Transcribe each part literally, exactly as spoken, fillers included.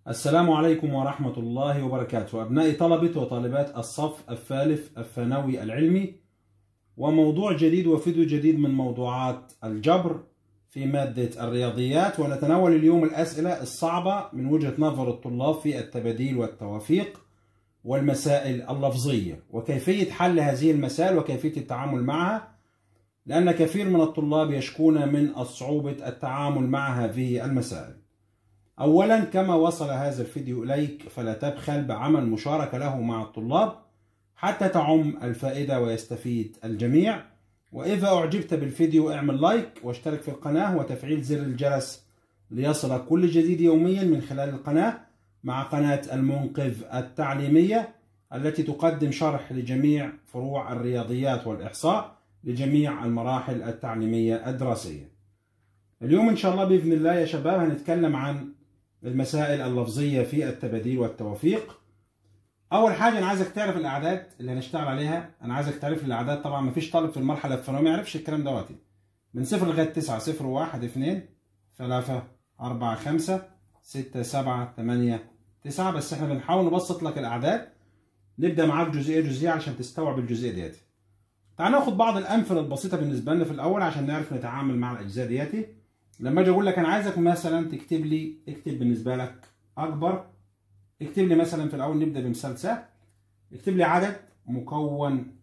السلام عليكم ورحمة الله وبركاته. أبناء طلبة وطالبات الصف الثالث الثانوي العلمي، وموضوع جديد وفيديو جديد من موضوعات الجبر في مادة الرياضيات. ونتناول اليوم الأسئلة الصعبة من وجهة نظر الطلاب في التباديل والتوافيق والمسائل اللفظية، وكيفية حل هذه المسائل وكيفية التعامل معها، لأن كثير من الطلاب يشكون من صعوبة التعامل مع هذه المسائل. أولا، كما وصل هذا الفيديو إليك فلا تبخل بعمل مشاركة له مع الطلاب حتى تعم الفائدة ويستفيد الجميع. وإذا أعجبت بالفيديو اعمل لايك واشترك في القناة وتفعيل زر الجرس ليصلك كل جديد يوميا من خلال القناة، مع قناة المنقذ التعليمية التي تقدم شرح لجميع فروع الرياضيات والإحصاء لجميع المراحل التعليمية الدراسية. اليوم إن شاء الله بإذن الله يا شباب هنتكلم عن المسائل اللفظية في التباديل والتوافيق. أول حاجة أنا عايزك تعرف الأعداد اللي هنشتغل عليها. أنا عايزك تعرف الأعداد. طبعا مفيش طالب في المرحلة الثانوية ما يعرفش الكلام دوت. من صفر لغاية تسعة، صفر واحد اثنين ثلاثة أربعة خمسة ستة سبعة ثمانية تسعة، بس احنا بنحاول نبسط لك الأعداد. نبدأ معاك جزئية جزئية علشان تستوعب الجزئية ديت. تعال ناخد بعض الأمثلة البسيطة بالنسبة لنا في الأول عشان نعرف نتعامل مع الأجزاء ديت. لما اجي اقول لك انا عايزك مثلا تكتب لي، اكتب بالنسبه لك اكبر، اكتب لي مثلا في الاول نبدا بمثال سهل، اكتب لي عدد مكون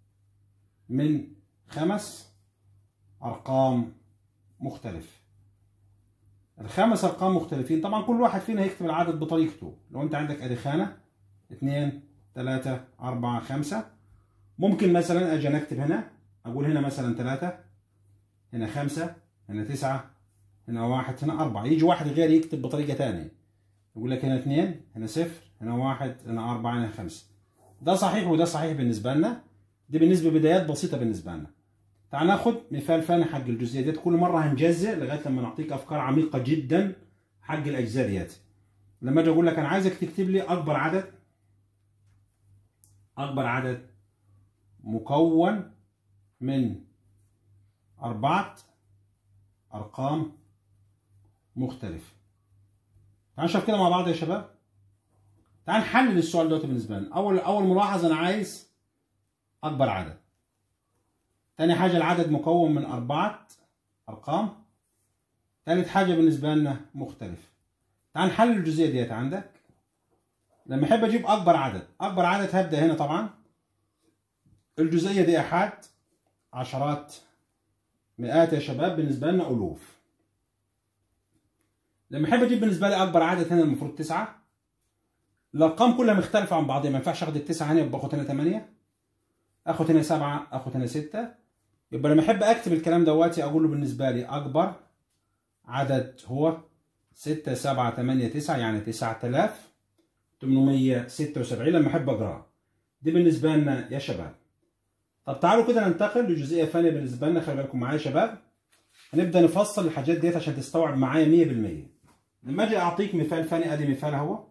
من خمس ارقام مختلف. الخمس ارقام مختلفين، طبعا كل واحد فينا هيكتب العدد بطريقته. لو انت عندك ادي خانه اثنين ثلاثة أربعة خمسة، ممكن مثلا اجي اكتب هنا، اقول هنا مثلا ثلاثة، هنا خمسة، هنا تسعة، هنا واحد، هنا أربعة. يجي واحد غير يكتب بطريقة تانية، يقول لك هنا اثنين، هنا صفر، هنا واحد، هنا أربعة، هنا خمسة. ده صحيح وده صحيح بالنسبة لنا. دي بالنسبة بدايات بسيطة بالنسبة لنا. تعال ناخد مثال ثاني حق الجزئية ديت. كل مرة هنجزء لغاية لما نعطيك أفكار عميقة جدا حق الأجزاء ديت. لما أجي أقول لك أنا عايزك تكتب لي أكبر عدد، أكبر عدد مكون من أربعة أرقام مختلف. تعال نشوف كده مع بعض يا شباب. تعال نحلل السؤال دوت بالنسبه لنا. اول اول ملاحظه، انا عايز اكبر عدد. تاني حاجه العدد مكون من اربعه ارقام. تالت حاجه بالنسبه لنا مختلف. تعال نحلل الجزئيه ديت. عندك لما احب اجيب اكبر عدد، اكبر عدد هبدا هنا طبعا الجزئيه دي احاد، عشرات، مئات يا شباب، بالنسبه لنا الوف. لما احب اجيب بالنسبه لي اكبر عدد هنا المفروض تسعة. الارقام كلها مختلفه عن بعضها، ما ينفعش اخد التسعه هنا يبقى اخد هنا ثمانية، اخد هنا سبعة، اخد هنا ستة. يبقى لما احب اكتب الكلام دواتي اقول له بالنسبه لي اكبر عدد هو ستة سبعة ثمانية تسعة، يعني تسعة آلاف وثمانمئة وستة وسبعين لما احب اقراها. دي بالنسبه لنا يا شباب. طب تعالوا كده ننتقل لجزئيه ثانيه بالنسبه لنا. خلي بالكم معايا يا شباب، هنبدا نفصل الحاجات ديت عشان تستوعب معايا مية بالمية. لما اجي اعطيك مثال ثاني، ادي مثال اهو،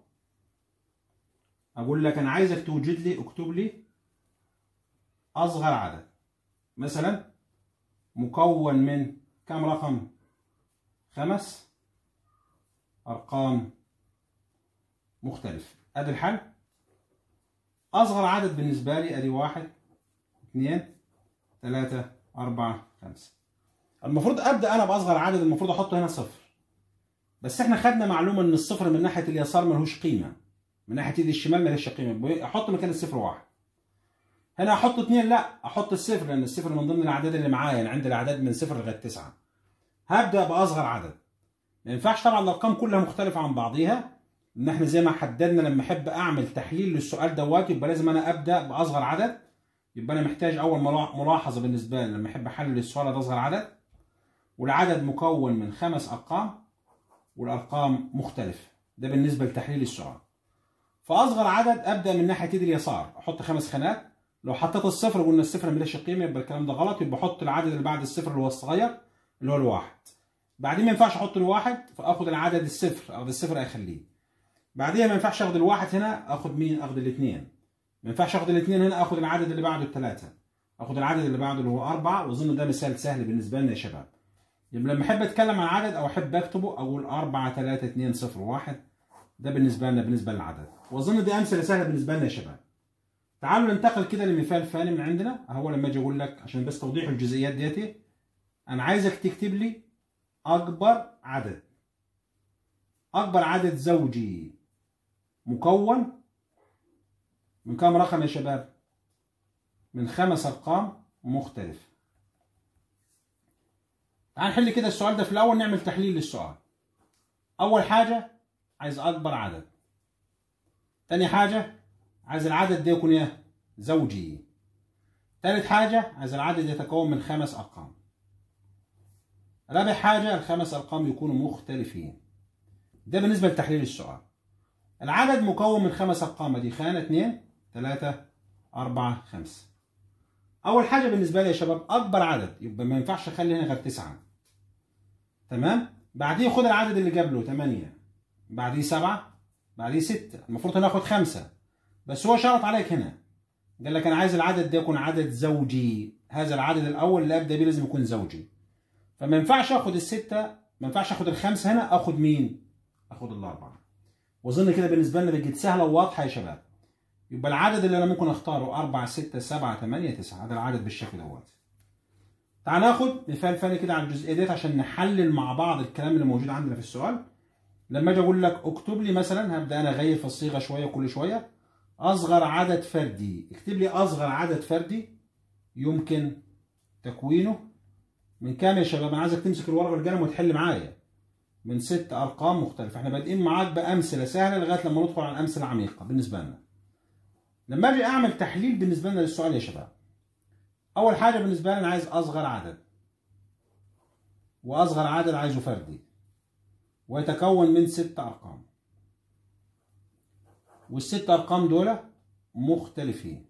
اقول لك انا عايزك توجد لي، اكتب لي اصغر عدد مثلا مكون من كم رقم؟ خمس ارقام مختلف. ادي الحل. اصغر عدد بالنسبه لي ادي واحد اثنين ثلاثة أربعة خمسة. المفروض ابدا انا باصغر عدد، المفروض احط هنا صفر، بس احنا خدنا معلومه ان الصفر من ناحيه اليسار ملهوش قيمه، من ناحيه ايد الشمال ملهاش قيمه. احط مكان الصفر واحد. هنا احط اثنين؟ لا، احط الصفر، لان الصفر من ضمن الاعداد اللي معايا. يعني عندي الاعداد من صفر لغايه تسعة. هبدا باصغر عدد. ما ينفعش طبعا الارقام كلها مختلفه عن بعضيها، ان احنا زي ما حددنا لما احب اعمل تحليل للسؤال دوت يبقى لازم انا ابدا باصغر عدد. يبقى انا محتاج اول ملاحظه بالنسبه لي لما احب احلل السؤال ده اصغر عدد، والعدد مكون من خمس ارقام والارقام مختلفه. ده بالنسبه لتحليل السؤال. فاصغر عدد ابدا من ناحيه ايد اليسار، احط خمس خانات. لو حطيت الصفر قلنا الصفر ملهاش قيمه، يبقى الكلام ده غلط. يبقى احط العدد اللي بعد الصفر اللي هو الصغير اللي هو الواحد. بعدين ما ينفعش احط الواحد فاخد العدد الصفر، اخد الصفر اخليه. بعديها ما ينفعش اخد الواحد هنا، اخد مين؟ اخد الاثنين. ما ينفعش اخد الاثنين هنا، اخد العدد اللي بعده الثلاثه. اخد العدد اللي بعده اللي هو أربعة. واظن ده مثال سهل بالنسبه لنا يا شباب. يبقى لما احب اتكلم عن عدد او احب اكتبه اقول أربعة ثلاثة اثنين صفر واحد ده بالنسبة لنا بالنسبة للعدد، وأظن دي أمثلة سهلة بالنسبة لنا يا شباب. تعالوا ننتقل كده لمثال ثاني من عندنا. أهو لما أجي أقول لك عشان بس توضيح الجزئيات ديتي، أنا عايزك تكتب لي أكبر عدد أكبر عدد زوجي مكون من كام رقم يا شباب؟ من خمس أرقام مختلفة. تعال نحل كده السؤال ده في الأول، نعمل تحليل للسؤال. أول حاجة عايز أكبر عدد. تاني حاجة عايز العدد ده يكون إيه؟ زوجي. تالت حاجة عايز العدد يتكون من خمس أرقام. رابع حاجة الخمس أرقام يكونوا مختلفين. ده بالنسبة لتحليل السؤال. العدد مكون من خمس أرقام، دي خانة اتنين تلاتة أربعة خمسة. أول حاجة بالنسبة لي يا شباب أكبر عدد، يبقى ما ينفعش أخلي هنا غير تسعة. تمام؟ بعديه خد العدد اللي قبله تمانية، بعديه سبعة، بعديه ستة، المفروض هناخد خمسة، بس هو شرط عليك هنا قال لك أنا عايز العدد ده يكون عدد زوجي، هذا العدد الأول اللي أبدأ بيه لازم يكون زوجي. فما ينفعش آخد الستة، ما ينفعش آخد الخمسة هنا، آخد مين؟ آخد الأربعة. وأظن كده بالنسبة لنا بقت سهلة وواضحة يا شباب. يبقى العدد اللي أنا ممكن أختاره أربعة ستة سبعة تمانية تسعة، هذا العدد بالشكل دوت. تعال ناخد مثال ثاني كده على الجزئية ديت عشان نحلل مع بعض الكلام اللي موجود عندنا في السؤال. لما أجي أقول لك اكتب لي مثلا، هبدأ أنا أغير في الصيغة شوية كل شوية، أصغر عدد فردي. اكتب لي أصغر عدد فردي يمكن تكوينه من كام يا شباب؟ أنا عايزك تمسك الورقة والقلم وتحل معايا. من ست أرقام مختلفة. احنا بادئين معاك بأمثلة سهلة لغاية لما ندخل على الأمثلة العميقة بالنسبة لنا. لما أجي أعمل تحليل بالنسبة لنا للسؤال يا شباب، أول حاجة بالنسبة لي أنا عايز أصغر عدد، وأصغر عدد عايزه فردي، ويتكون من ست أرقام، والست أرقام دول مختلفين.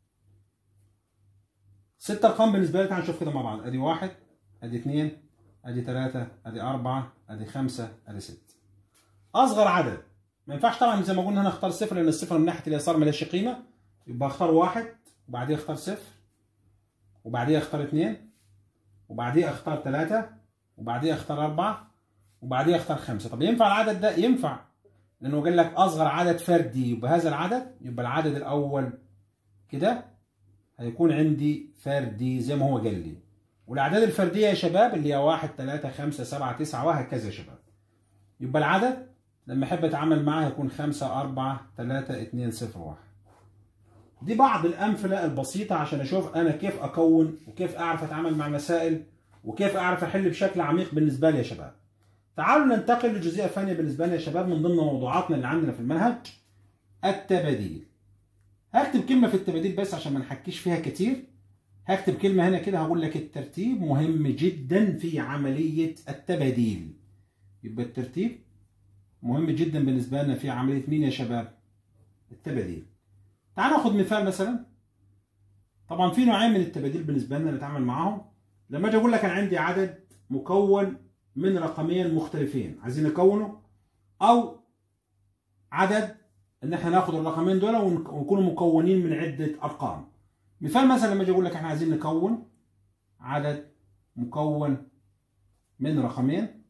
ست أرقام بالنسبة لي، تعال نشوف كده مع بعض. أدي واحد، أدي اثنين، أدي ثلاثة، أدي أربعة، أدي خمسة، أدي ستة. أصغر عدد ما ينفعش طبعا زي ما قلنا هنا أختار صفر، لأن الصفر من ناحية اليسار ملهاش قيمة، يبقى أختار واحد وبعديه أختار صفر وبعديه أختار اثنين وبعديه أختار ثلاثة وبعديه أختار أربعة وبعديه أختار خمسة. طب ينفع العدد ده؟ ينفع، لأنه قال لك أصغر عدد فردي، يبقى هذا العدد، يبقى العدد الأول كده هيكون عندي فردي زي ما هو قال لي. والأعداد الفردية يا شباب اللي هي واحد ثلاثة خمسة سبعة تسعة وهكذا يا شباب. يبقى العدد لما أحب أتعامل معاه يكون خمسة أربعة ثلاثة اثنين صفر واحد. دي بعض الأمثلة البسيطة عشان أشوف أنا كيف أكون وكيف أعرف أتعامل مع المسائل وكيف أعرف أحل بشكل عميق بالنسبة لي يا شباب. تعالوا ننتقل للجزئية الثانية بالنسبة لنا يا شباب من ضمن موضوعاتنا اللي عندنا في المنهج، التباديل. هكتب كلمة في التباديل بس عشان ما نحكيش فيها كتير. هكتب كلمة هنا كده، هقول لك الترتيب مهم جدا في عملية التباديل. يبقى الترتيب مهم جدا بالنسبة لنا في عملية مين يا شباب؟ التباديل. تعال ناخد مثال مثلا. طبعا في نوعين من التباديل بالنسبة لنا نتعامل معاهم. لما اجي اقول لك انا عندي عدد مكون من رقمين مختلفين عايزين نكونه، او عدد ان احنا ناخد الرقمين دول ونكونوا مكونين من عدة ارقام. مثال مثلا لما اجي اقول لك احنا عايزين نكون عدد مكون من رقمين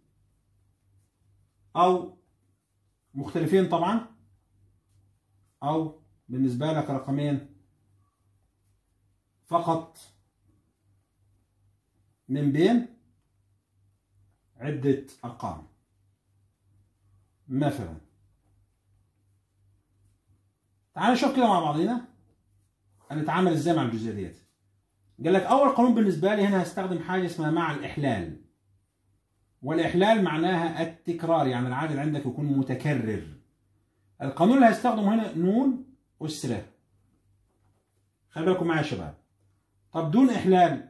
او مختلفين طبعا، او بالنسبة لك رقمين فقط من بين عدة ارقام. مثلا تعال نشوف كده مع بعضينا هنتعامل ازاي مع الجزئيه ديت. قال لك اول قانون بالنسبه لي هنا هستخدم حاجه اسمها مع الاحلال، والاحلال معناها التكرار، يعني العدد عندك يكون متكرر. القانون اللي هستخدمه هنا نون أسرة. خلي بالكم معايا يا شباب. طب دون احلال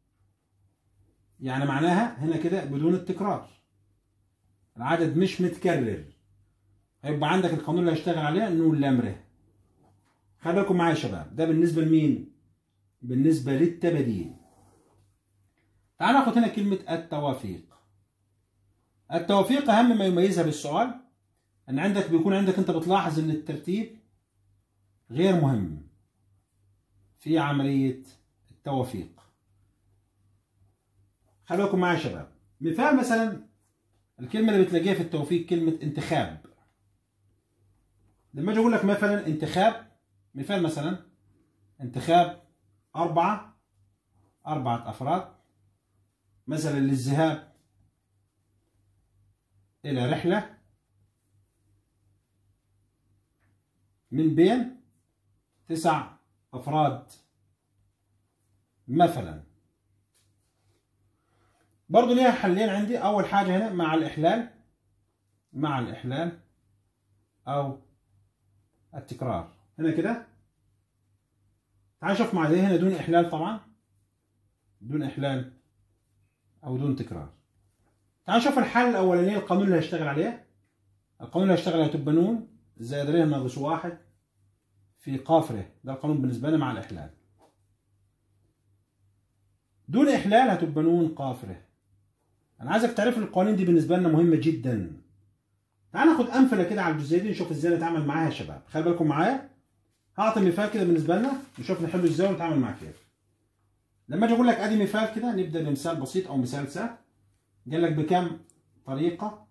يعني معناها هنا كده بدون التكرار، العدد مش متكرر، هيبقى عندك القانون اللي هيشتغل عليه نون لامره. خلي بالكم معايا يا شباب. ده بالنسبه لمين؟ بالنسبه للتباديل. تعال ناخد هنا كلمه التوافيق. التوافيق اهم ما يميزها بالسؤال ان عندك بيكون عندك انت بتلاحظ ان الترتيب غير مهم في عمليه التوافيق. خلي بالكم معايا يا شباب. مثال مثلا الكلمه اللي بتلاقيها في التوفيق كلمه انتخاب. لما اجي اقول لك مثلا انتخاب، مثال مثلا انتخاب أربعة أربعة أفراد مثلا للذهاب إلى رحلة من بين تسع أفراد مثلا. برضو ليها حلين عندي. أول حاجة هنا مع الإحلال، مع الإحلال أو التكرار. هنا كده تعال نشوف مع ده هنا دون إحلال طبعا، دون إحلال أو دون تكرار. تعال نشوف الحالة الأولانية، القانون اللي هشتغل عليه. القانون اللي هشتغل عليه هتبقى نون زائد ر ناقص واحد في قاف ر. ده القانون بالنسبة لنا مع الإحلال. دون إحلال هتبقى نون قاف ر. أنا عايزك تعرف القوانين دي بالنسبة لنا مهمة جدا. تعال ناخد أمثلة كده على الجزئية دي نشوف إزاي نتعامل معاها يا شباب. خلي بالكم معايا، هعطي مثال كده بالنسبة لنا نشوف نحله إزاي ونتعامل معاه كيف. لما أجي أقول لك أدي مثال كده، نبدأ بمثال بسيط أو مثال سهل. قال لك بكم طريقة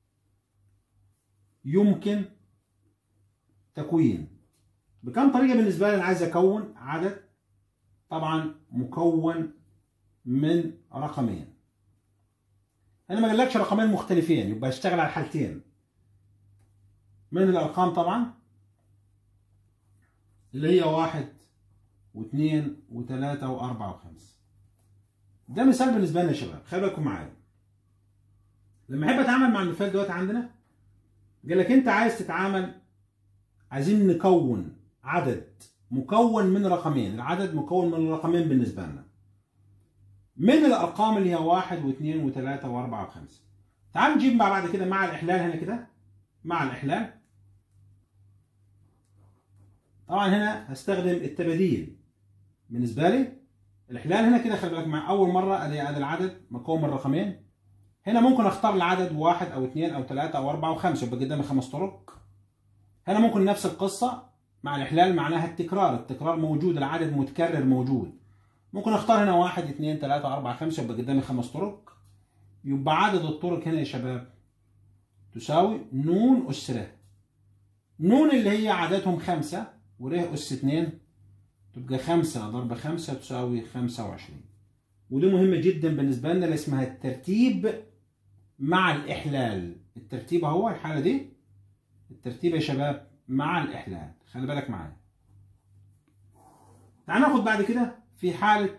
يمكن تكوين. بكم طريقة بالنسبة لي أنا عايز أكون عدد طبعا مكون من رقمين. أنا ما قالكش رقمين مختلفين، يبقى اشتغل على الحالتين من الأرقام طبعا اللي هي واحد واثنين وثلاثة وأربعة وخمسة. ده مثال بالنسبة لنا يا شباب، خلي بالكم معايا. لما أحب أتعامل مع المثال دلوقتي عندنا، قال لك أنت عايز تتعامل، عايزين نكون عدد مكون من رقمين. العدد مكون من رقمين بالنسبة لنا من الأرقام اللي هي واحد واثنين وثلاثة وأربعة وخمسة. تعال نجيب مع بعض كده مع الإحلال هنا كده، مع الإحلال طبعا هنا هستخدم التباديل بالنسبة لي. الإحلال هنا كده خلي بالك مع أول مرة أدي أدي العدد مكون من رقمين. هنا ممكن أختار العدد واحد أو اثنين أو ثلاثة أو أربعة وخمسة، يبقى قدامي خمس طرق. هنا ممكن نفس القصة مع الإحلال، معناها التكرار، التكرار موجود، العدد متكرر موجود. ممكن أختار هنا واحد اثنين ثلاثة أربعة خمسة، يبقى قدامي خمس طرق. يبقى عدد الطرق هنا يا شباب تساوي نون أس ر. نون اللي هي عددهم خمسة وره أس اثنين، تبقى خمسة ضرب خمسة تساوي خمسة وعشرين. ودي مهمة جدا بالنسبة لنا اللي اسمها الترتيب مع الإحلال. الترتيب اهو الحالة دي، الترتيب يا شباب مع الإحلال، خلي بالك معايا. تعال ناخد بعد كده في حالة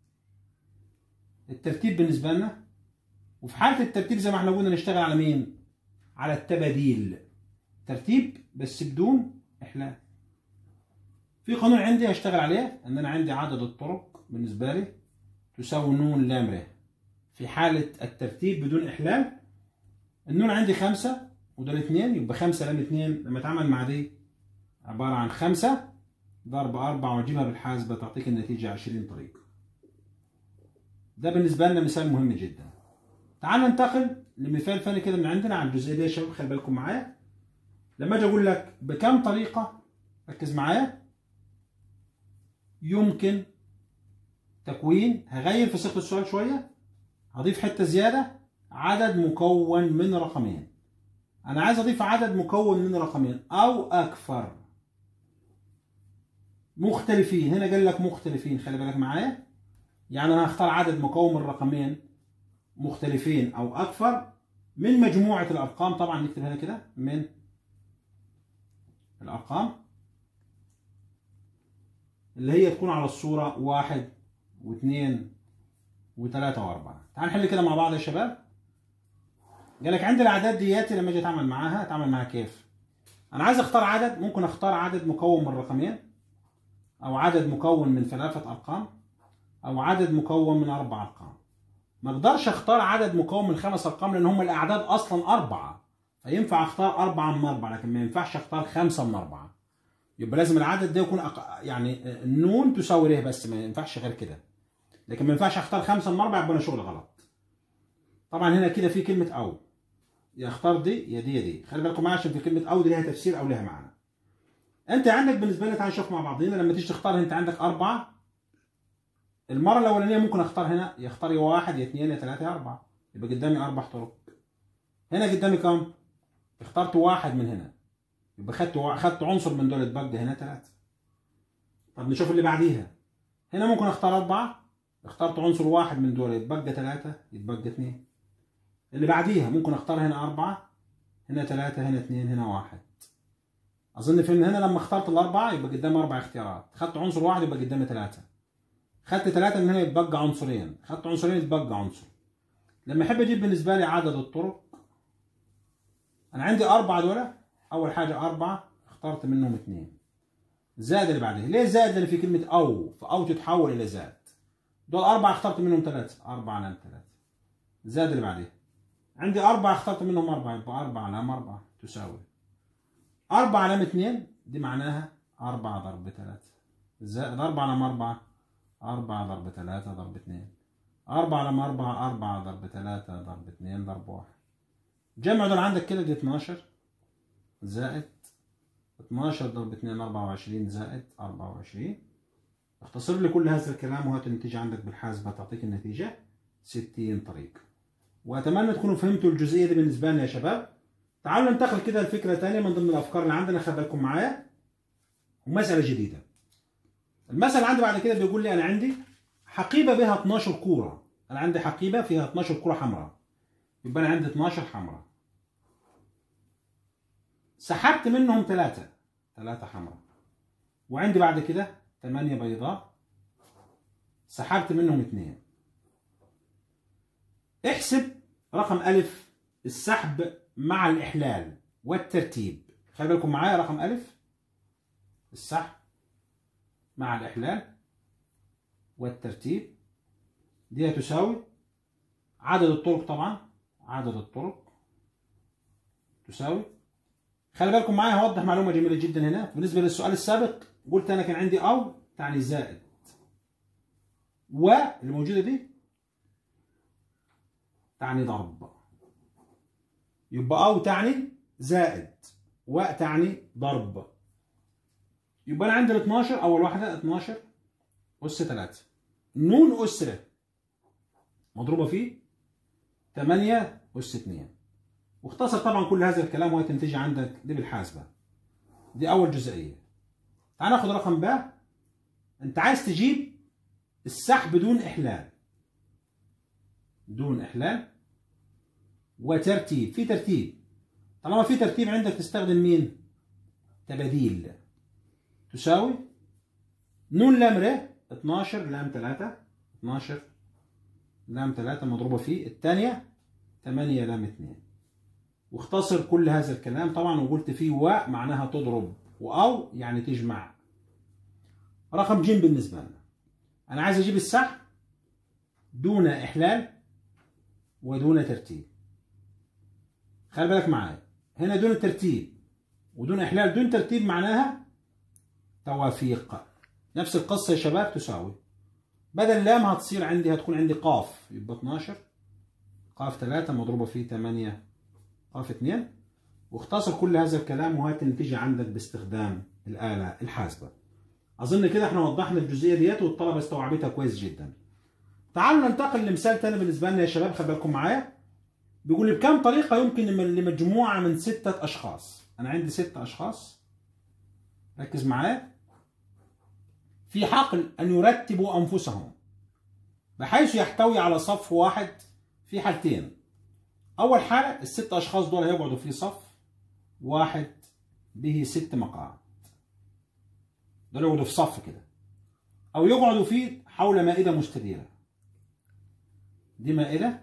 الترتيب بالنسبة لنا. وفي حالة الترتيب زي ما احنا قلنا نشتغل على مين؟ على التباديل. ترتيب بس بدون إحلال. في قانون عندي هشتغل عليه، ان انا عندي عدد الطرق بالنسبة لي تساوي نون لام ر. في حالة الترتيب بدون إحلال النون عندي خمسة ودول اثنين، يبقى خمسة لام اثنين لما اتعامل مع دي عبارة عن خمسة ضرب أربعة وأجيبها بالحاسبة تعطيك النتيجة عشرين طريقة. ده بالنسبة لنا مثال مهم جدا. تعال ننتقل لمثال ثاني كده من عندنا على الجزئية دي يا شباب، خلي بالكم معايا. لما اجي اقول لك بكم طريقة، ركز معايا، يمكن تكوين، هغير في صيغة السؤال شوية، هضيف حتة زيادة، عدد مكون من رقمين. أنا عايز أضيف عدد مكون من رقمين أو أكثر مختلفين. هنا قال لك مختلفين، خلي بالك معايا. يعني أنا هختار عدد مكون من رقمين مختلفين أو أكثر من مجموعة الأرقام. طبعا نكتب هنا كده من الأرقام اللي هي تكون على الصورة واحد واثنين وثلاثة وأربعة. تعال نحل كده مع بعض يا شباب. قال لك عندي الأعداد دياتي لما أجي أتعامل معاها أتعامل معاها كيف؟ أنا عايز أختار عدد، ممكن أختار عدد مكون من رقمين أو عدد مكون من ثلاثة أرقام أو عدد مكون من أربع أرقام. ما أقدرش أختار عدد مكون من خمس أرقام لأن هم الأعداد أصلا أربعة، فينفع أختار أربعة من أربعة، لكن ما ينفعش أختار خمسة من أربعة. يبقى لازم العدد ده يكون أق... يعني النون تساوي ر بس، ما ينفعش غير كده. لكن ما ينفعش أختار خمسة من أربعة، يبقى أنا شغل غلط. طبعا هنا كده في كلمة أو، يا اختار دي يا دي يا دي. خلي بالكم معايا عشان في كلمة أو دي لها تفسير أو لها معنى. أنت عندك بالنسبة لي، تعال نشوف مع بعضينا لما تيجي تختار. أنت عندك أربعة، المرة الأولانية ممكن أختار هنا، يختار يا واحد يا اثنين يا ثلاثة يا أربعة، يبقى قدامي أربع طرق. هنا قدامي كم؟ اخترت واحد من هنا، يبقى خدت خدت عنصر من دول اتبقى هنا ثلاثة. طب نشوف اللي بعديها. هنا ممكن اختار أربعة، اخترت عنصر واحد من دول يتبقى ثلاثة، يتبقى اثنين. اللي بعديها ممكن اختار هنا أربعة، هنا ثلاثة، هنا اثنين، هنا واحد. أظن فهمنا. هنا لما اخترت الأربعة يبقى قدامي أربع اختيارات، خدت عنصر واحد يبقى قدامي ثلاثة. خدت ثلاثة من هنا يتبقى عنصرين، خدت عنصرين يتبقى عنصر. لما أحب أجيب بالنسبة لي عدد الطرق، أنا عندي أربعة دول. أول حاجة أربعة اخترت منهم اثنين، زائد اللي بعدها. ليه زائد؟ لأن في كلمة أو، فأو تتحول إلى زائد. دول أربعة اخترت منهم ثلاثة، أربعة لام ثلاثة، زائد اللي بعدها. عندي أربعة اخترت منهم أربعة، يبقى أربعة لام أربعة تساوي أربعة لام اثنين، دي معناها أربعة ضرب ثلاثة، زائد أربعة لام أربعة، أربعة ضرب ثلاثة ضرب اثنين، أربعة لام أربعة، أربعة ضرب ثلاثة ضرب اثنين ضرب واحد. جمع دول عندك كده دي اثناشر، زائد اثناشر ضرب اثنين أربعة وعشرين، زائد أربعة وعشرين. اختصر لي كل هذا الكلام وهات النتيجة عندك بالحاسبة، تعطيك النتيجة ستين طريقة. وأتمنى تكونوا فهمتوا الجزئية دي بالنسبة لنا يا شباب. تعالوا ننتقل كده لفكرة ثانية من ضمن الأفكار اللي عندنا، خلي بالكم معايا، ومسألة جديدة. المسألة عندي بعد كده بيقول لي أنا عندي حقيبة بها اثناشر كورة. أنا عندي حقيبة فيها اثناشر كورة حمراء، يبقى أنا عندي اثناشر حمراء. سحبت منهم ثلاثة، ثلاثة حمراء. وعندي بعد كده ثمانية بيضاء، سحبت منهم اثنين. احسب رقم ألف السحب مع الإحلال والترتيب. خلي بالكم معايا، رقم ألف السحب مع الإحلال والترتيب دي تساوي عدد الطرق. طبعا عدد الطرق تساوي، خلي بالكم معايا هوضح معلومة جميلة جدا هنا. بالنسبة للسؤال السابق قلت أنا كان عندي أو تعني زائد، واللي موجودة دي تعني ضرب. يبقى أو تعني زائد، وتعني ضرب. يبقى أنا عندي ال اثناشر، أول واحدة اثناشر أس ثلاثة، نون أسرة مضروبة في ثمانية أس اثنين. واختصر طبعا كل هذا الكلام وهي تنتج عندك دي بالحاسبة. دي أول جزئية. تعال ناخد رقم ب. أنت عايز تجيب السحب بدون إحلال، دون إحلال وترتيب. في ترتيب، طالما في ترتيب عندك تستخدم مين؟ تباديل. تساوي نون لام ر اثناشر لام ثلاثة، اثناشر لام ثلاثة مضروبة في الثانية ثمانية لام اثنين. واختصر كل هذا الكلام طبعا وقلت فيه و معناها تضرب، وأو يعني تجمع. رقم ج بالنسبة لنا أنا عايز أجيب السحب دون إحلال ودون ترتيب. خلي بالك معايا، هنا دون ترتيب ودون إحلال. دون ترتيب معناها توافيق. نفس القصة يا شباب. تساوي بدل لام هتصير عندي، هتكون عندي قاف، يبقى اثناشر قاف ثلاثة مضروبة في ثمانية قاف اثنين. واختصر كل هذا الكلام وهات النتيجة عندك باستخدام الآلة الحاسبة. أظن كده احنا وضحنا الجزئية ديت والطلبة استوعبتها كويس جدا. تعالوا ننتقل لمثال ثاني بالنسبة لنا يا شباب. خلي بالكم معايا، بيقول لي بكم طريقة يمكن لمجموعة من ستة أشخاص. أنا عندي ستة أشخاص، ركز معايا، في حقل أن يرتبوا أنفسهم بحيث يحتوي على صف واحد في حالتين. أول حالة الست أشخاص دول هيقعدوا في صف واحد به ست مقاعد، دول يقعدوا في صف كده، أو يقعدوا فيه حول مائدة مستديرة. دي مائدة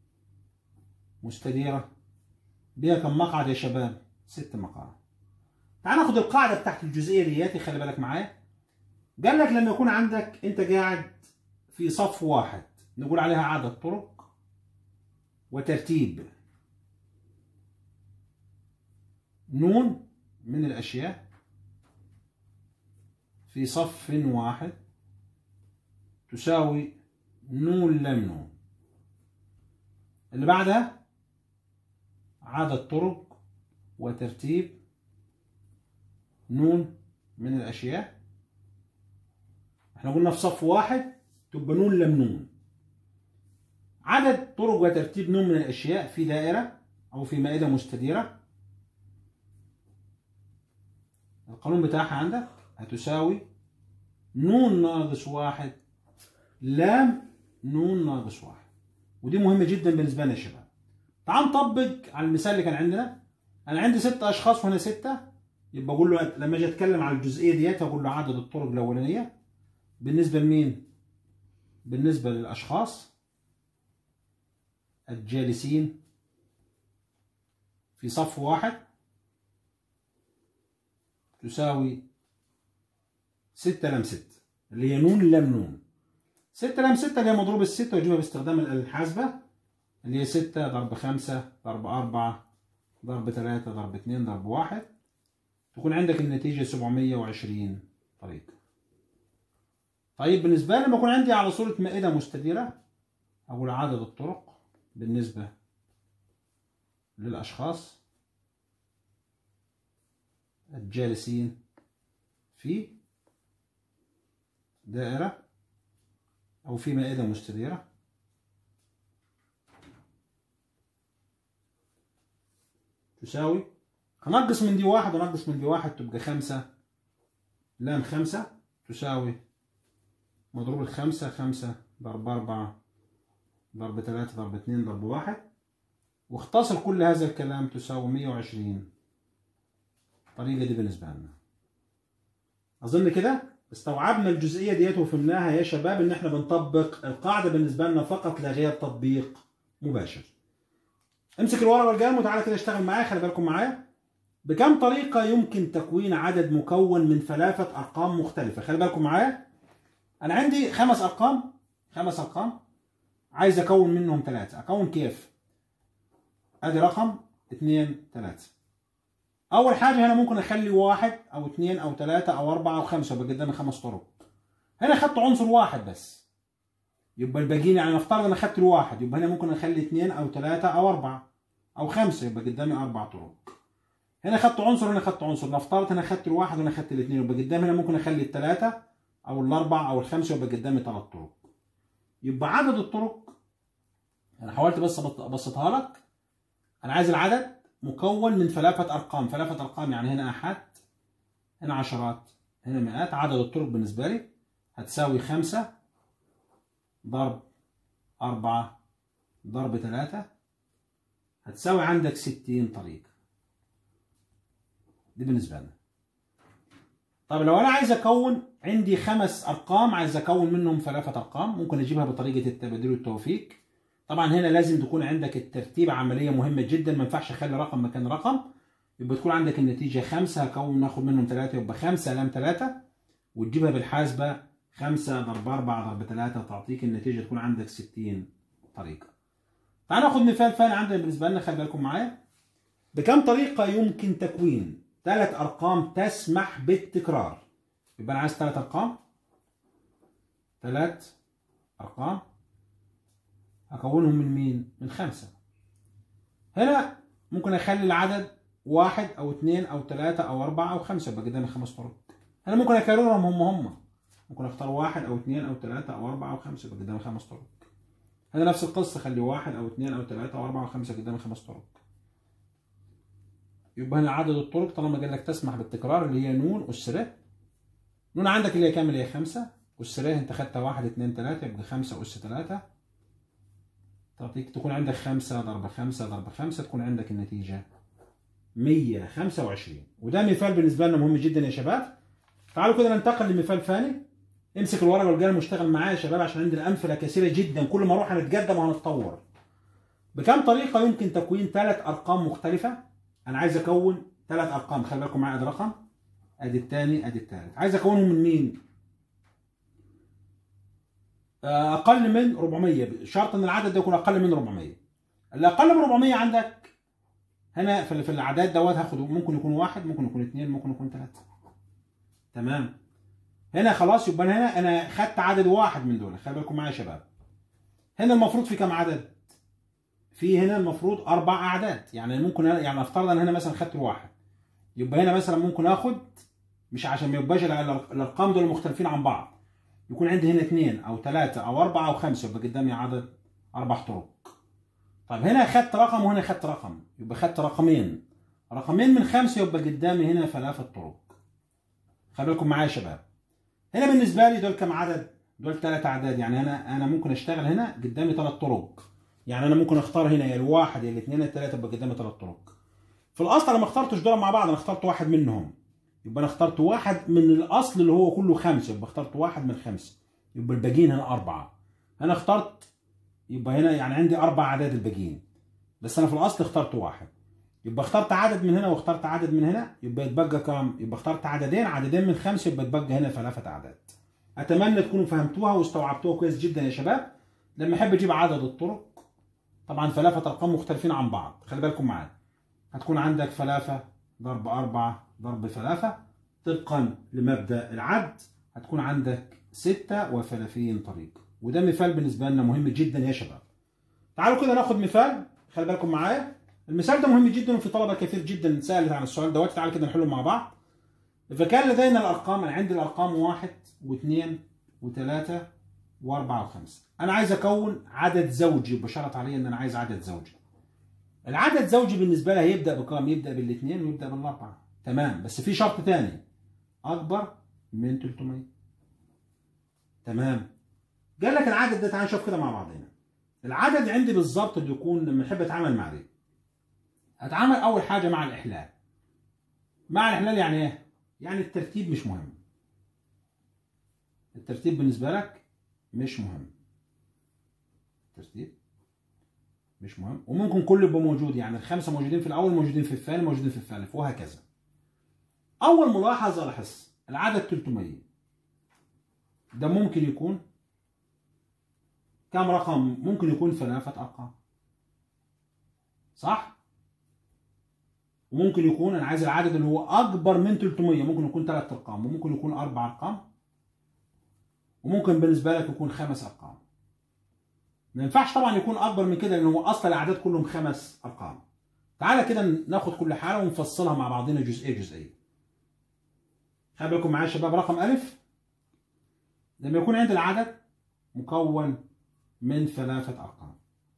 مستديرة بيها كم مقعد يا شباب؟ ست مقاعد. تعال ناخد القاعدة بتاعت الجزئية دياتي. خلي بالك معايا، قال لك لما يكون عندك أنت قاعد في صف واحد نقول عليها عدد طرق وترتيب نون من الأشياء في صف واحد تساوي نون لام نون. اللي بعدها عدد طرق وترتيب نون من الأشياء. احنا قلنا في صف واحد تبقى نون لام نون. عدد طرق وترتيب نون من الأشياء في دائرة أو في مائدة مستديرة القانون بتاعها عندك هتساوي نون ناقص واحد لام نون ناقص واحد. ودي مهمة جدا بالنسبة لنا يا شباب. تعال نطبق على المثال اللي كان عندنا. أنا عندي ستة أشخاص وهنا ستة، يبقى أقول له لما أجي أتكلم على الجزئية ديت أقول له عدد الطرق الأولانية بالنسبة لمين؟ بالنسبة للأشخاص الجالسين في صف واحد تساوي ستة لام ستة اللي هي نون لام نون. ستة لام ستة اللي هي مضروب الستة وأجيبها باستخدام الآلة الحاسبة اللي هي ستة ضرب خمسة ضرب أربعة ضرب ثلاثة ضرب اتنين ضرب واحد، تكون عندك النتيجة سبعمية وعشرين طريقة. طيب بالنسبة لي لما يكون عندي على صورة مائدة مستديرة أقول عدد الطرق بالنسبة للأشخاص الجالسين في دائرة أو في مائدة مستديرة تساوي، هنقص من دي واحد ونقص من دي واحد تبقى خمسة لام خمسة تساوي مضروب الخمسة خمسة ضرب أربعة ضرب ثلاثة ضرب اتنين ضرب واحد، واختصر كل هذا الكلام تساوي مية وعشرين. الطريقة دي بالنسبة لنا أظن كده استوعبنا الجزئية ديت وفهمناها يا شباب، إن إحنا بنطبق القاعدة بالنسبة لنا فقط لا غير تطبيق مباشر. امسك الورقة والقلم وتعالى كده اشتغل معايا. خلي بالكم معايا. بكم طريقة يمكن تكوين عدد مكون من ثلاثة أرقام مختلفة؟ خلي بالكم معايا. أنا عندي خمس أرقام خمس أرقام عايز أكون منهم ثلاثة. أكون كيف؟ أدي رقم اتنين تلاتة. أول حاجة هنا ممكن أخلي واحد أو اتنين أو تلاتة أو أربعة أو خمسة، يبقى قدامي خمس طرق. هنا أخدت عنصر واحد بس، يبقى الباقيين يعني نفترض أنا أخدت الواحد، يبقى هنا ممكن أخلي اتنين أو تلاتة أو أربعة أو خمسة، يبقى قدامي أربع طرق. هنا أخدت عنصر هنا أخدت عنصر، نفترض هنا أخدت الواحد وهنا أخدت الاثنين، يبقى قدامي هنا ممكن أخلي التلاتة أو الأربعة أو الخمسة، يبقى قدامي ثلاث طرق. يبقى عدد الطرق أنا حاولت بس أبسطها لك. أنا عايز العدد مكون من ثلاثة أرقام، ثلاثة أرقام يعني هنا أحد هنا عشرات هنا مئات. عدد الطرق بالنسبة لي هتساوي خمسة ضرب أربعة ضرب ثلاثة هتساوي عندك ستين طريقة. دي بالنسبة لنا. طب لو أنا عايز أكون عندي خمس أرقام عايز أكون منهم ثلاثة أرقام، ممكن أجيبها بطريقة التبادل والتوفيق. طبعا هنا لازم تكون عندك الترتيب عملية مهمة جدا، ما ينفعش أخلي رقم مكان رقم. يبقى تكون عندك النتيجة خمسة هكون ناخد منهم ثلاثة، يبقى خمسة لام ثلاثة، وتجيبها بالحاسبة خمسة ضرب أربعة ضرب ثلاثة تعطيك النتيجة تكون عندك ستين طريقة. تعال ناخد مثال ثاني عندنا بالنسبة لنا. خلي بالكم معايا. بكم طريقة يمكن تكوين ثلاث أرقام تسمح بالتكرار؟ يبقى أنا عايز ثلاث أرقام ثلاث أرقام أكونهم من مين؟ من خمسة. هنا ممكن أخلي العدد واحد أو اثنين أو ثلاثة أو أربعة أو خمسة، يبقى قدامي خمس طرق. هنا ممكن أكررهم هم هم، ممكن أختار واحد أو اثنين أو ثلاثة أو أربعة أو خمسة، يبقى قدامي خمس طرق. هنا نفس القصة، خلي واحد أو اثنين أو ثلاثة أو أربعة أو خمسة، قدامي خمس طرق. يبقى هنا عدد الطرق طالما قال لك تسمح بالتكرار اللي هي نون أس ر. نون عندك اللي هي كام؟ اللي هي خمسة. أس ر أنت خدتها واحد اثنين ثلاثة، يبقى خمسة أس ثلاثة تعطيك تكون عندك خمسة ضرب خمسة ضرب خمسة، تكون عندك النتيجة مية وخمسة وعشرين. وده مثال بالنسبة لنا مهم جدا يا شباب. تعالوا كده ننتقل لمثال ثاني. امسك الورقة والقلم واشتغل معايا يا شباب، عشان عندنا أمثلة كثيرة جدا، كل ما نروح هنتقدم وهنتطور. بكم طريقة يمكن تكوين ثلاث أرقام مختلفة؟ أنا عايز أكون ثلاث أرقام. خلي بالكم معايا. أدي رقم، أدي الثاني، أدي الثالث. عايز أكونهم من مين؟ أقل من أربعمية. شرط إن العدد ده يكون أقل من أربعمية. اللي أقل من أربعمية عندك هنا في الأعداد دوت هاخد ممكن يكون واحد، ممكن يكون اثنين، ممكن يكون ثلاثة. تمام. هنا خلاص يبقى هنا أنا خدت عدد واحد من دول. خلي بالكم معايا يا شباب. هنا المفروض في كم عدد؟ في هنا المفروض أربع أعداد. يعني ممكن يعني أفترض أن هنا مثلا خدت واحد، يبقى هنا مثلا ممكن آخد، مش عشان ما يبقاش الأرقام دول مختلفين عن بعض، يكون عندي هنا اثنين أو ثلاثة أو أربعة أو خمسة، يبقى قدامي عدد أربع طرق. طيب هنا أخدت رقم وهنا أخدت رقم، يبقى أخدت رقمين. رقمين من خمسة، يبقى قدامي هنا ثلاثة طرق. خلي بالكم معايا يا شباب. هنا بالنسبه لي دول كم عدد؟ دول ثلاث اعداد. يعني انا انا ممكن اشتغل هنا قدامي ثلاث طرق. يعني انا ممكن اختار هنا يا الواحد يا الاثنين يا الثلاثه، يبقى قدامي ثلاث طرق. في الاصل انا ما اخترتش دول مع بعض، انا اخترت واحد منهم. يبقى انا اخترت واحد من الاصل اللي هو كله خمسه، يبقى اخترت واحد من خمسه، يبقى الباقيين هنا اربعه. انا اخترت، يبقى هنا يعني عندي اربع اعداد الباقيين، بس انا في الاصل اخترت واحد. يبقى اخترت عدد من هنا واخترت عدد من هنا، يبقى يتبقى كام؟ يبقى اخترت عددين، عددين من خمسه، يبقى يتبقى هنا ثلاثه اعداد. اتمنى تكونوا فهمتوها واستوعبتوها كويس جدا يا شباب. لما احب اجيب عدد الطرق، طبعا ثلاثه ارقام مختلفين عن بعض، خلي بالكم معايا. هتكون عندك ثلاثه ضرب اربعه ضرب ثلاثه، طبقا لمبدا العد هتكون عندك ستة وثلاثين طريقه. وده مثال بالنسبه لنا مهم جدا يا شباب. تعالوا كده ناخد مثال، خلي بالكم معايا. المثال ده مهم جدا وفي طلبه كثير جدا سالت عن السؤال دوت. تعالوا كده نحله مع بعض. إذا كان لدينا الارقام، انا عندي الارقام واحد واثنين وثلاثه واربعه وخمسه. انا عايز اكون عدد زوجي، بشرط علي ان انا عايز عدد زوجي. العدد زوجي بالنسبه لي هيبدا بكام؟ يبدا بالاثنين ويبدا بالاربعه. تمام، بس في شرط ثاني، اكبر من ثلاثمية. تمام. قال لك العدد ده، تعال نشوف كده مع بعضنا. العدد عندي بالظبط اللي يكون لما احب اتعامل مع دي، اتعامل اول حاجه مع الاحلال. مع الاحلال يعني ايه؟ يعني الترتيب مش مهم. الترتيب بالنسبه لك مش مهم. الترتيب مش مهم، وممكن كله يبقى موجود. يعني الخمسه موجودين في الاول، موجودين في الثاني، موجودين في الثالث، وهكذا. اول ملاحظه لاحظ العدد ثلاثمية ده ممكن يكون كم رقم؟ ممكن يكون ثلاثه ارقام، صح؟ وممكن يكون انا عايز العدد اللي هو اكبر من ثلاثمية، ممكن يكون ثلاث ارقام، وممكن يكون اربع ارقام، وممكن بالنسبه لك يكون خمس ارقام. ما ينفعش طبعا يكون اكبر من كده، لان هو اصل الاعداد كلهم خمس ارقام. تعالى كده ناخد كل حاله ونفصلها مع بعضنا جزئيه جزئيه. خلي بالكم معايا يا شباب. رقم الف، لما يكون عندي العدد مكون من ثلاثه ارقام،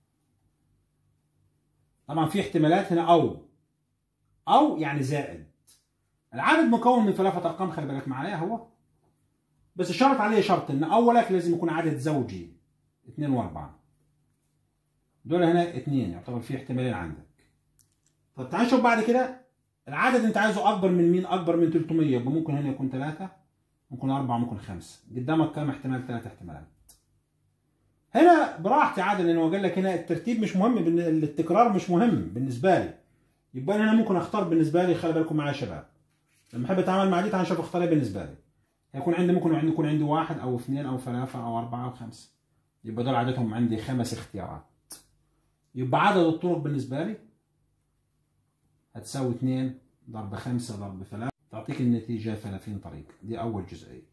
طبعا في احتمالات هنا، او او يعني زائد. العدد مكون من ثلاثه ارقام، خلي بالك معايا هو، بس شرط عليه شرط ان اولك لازم يكون عدد زوجي، اثنين واربعه. دول هنا اثنين، يعتبر في احتمالين عندك. طب تعال نشوف بعد كده العدد انت عايزه اكبر من مين؟ اكبر من ثلاثمية، يبقى ممكن هنا يكون ثلاثه، ممكن اربعه، ممكن خمسه. قدامك كام احتمال؟ ثلاث احتمالات. هنا براحتي عادي، لان هو قال لك هنا الترتيب مش مهم، التكرار مش مهم بالنسبه لي. يبقى انا هنا ممكن اختار بالنسبه لي، خلي بالكم معايا يا شباب. لما احب اتعامل مع دي، تعال نشوف اختار ايه بالنسبه لي. هيكون عندي، ممكن يكون عندي واحد او اثنين او ثلاثه او اربعه او خمسه. يبقى دول عددهم عندي خمس اختيارات. يبقى عدد الطرق بالنسبه لي هتساوي اثنين ضرب خمسه ضرب ثلاثه، تعطيك النتيجه ثلاثين طريقه. دي اول جزئيه.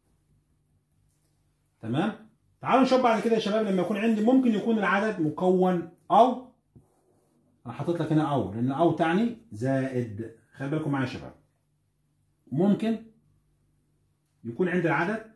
تمام؟ تعالوا نشوف بعد كده يا شباب. لما يكون عندي، ممكن يكون العدد مكون او، انا حاطط لك هنا او، لان او تعني زائد. خلي بالكم معايا يا شباب. ممكن يكون عندي العدد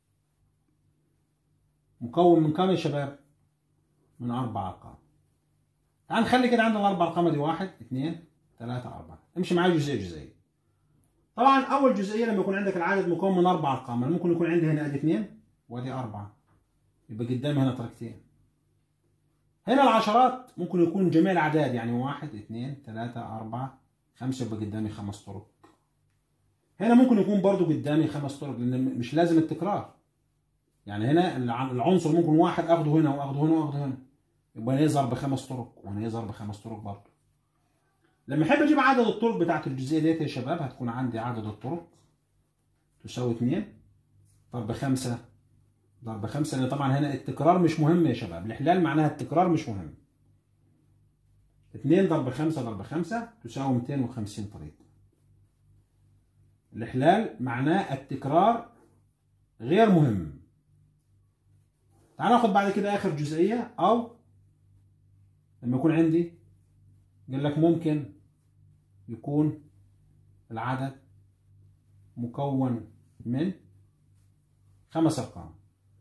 مكون من كم يا شباب؟ من اربع ارقام. تعال نخلي كده عندنا الاربع ارقام دي، واحد اثنين ثلاثه اربعه. امشي معايا جزئيه جزئيه. طبعا اول جزئيه لما يكون عندك العدد مكون من اربع ارقام، انا ممكن يكون عندي هنا ادي اثنين وادي اربعه، يبقى قدامي هنا طريقتين. هنا العشرات ممكن يكون جميع الاعداد، يعني واحد اثنين ثلاثه اربعه خمسه، يبقى قدامي خمس طرق. هنا ممكن يكون برضو قدامي خمس طرق، لان مش لازم التكرار. يعني هنا العنصر ممكن واحد اخده هنا واخده هنا واخده هنا، يبقى هنا يظهر بخمس طرق وهنا يظهر بخمس طرق برضو. لما احب اجيب عدد الطرق بتاعت الجزئيه ديت يا شباب، هتكون عندي عدد الطرق تساوي اثنين ضرب خمسه ضرب خمسه، لان طبعا هنا التكرار مش مهم يا شباب. الاحلال معناها التكرار مش مهم. اثنين ضرب خمسه ضرب خمسه تساوي مئتين وخمسين طريقه. الاحلال معناه التكرار غير مهم. تعال ناخد بعد كده اخر جزئيه، او لما يكون عندي قال لك ممكن يكون العدد مكون من خمس ارقام.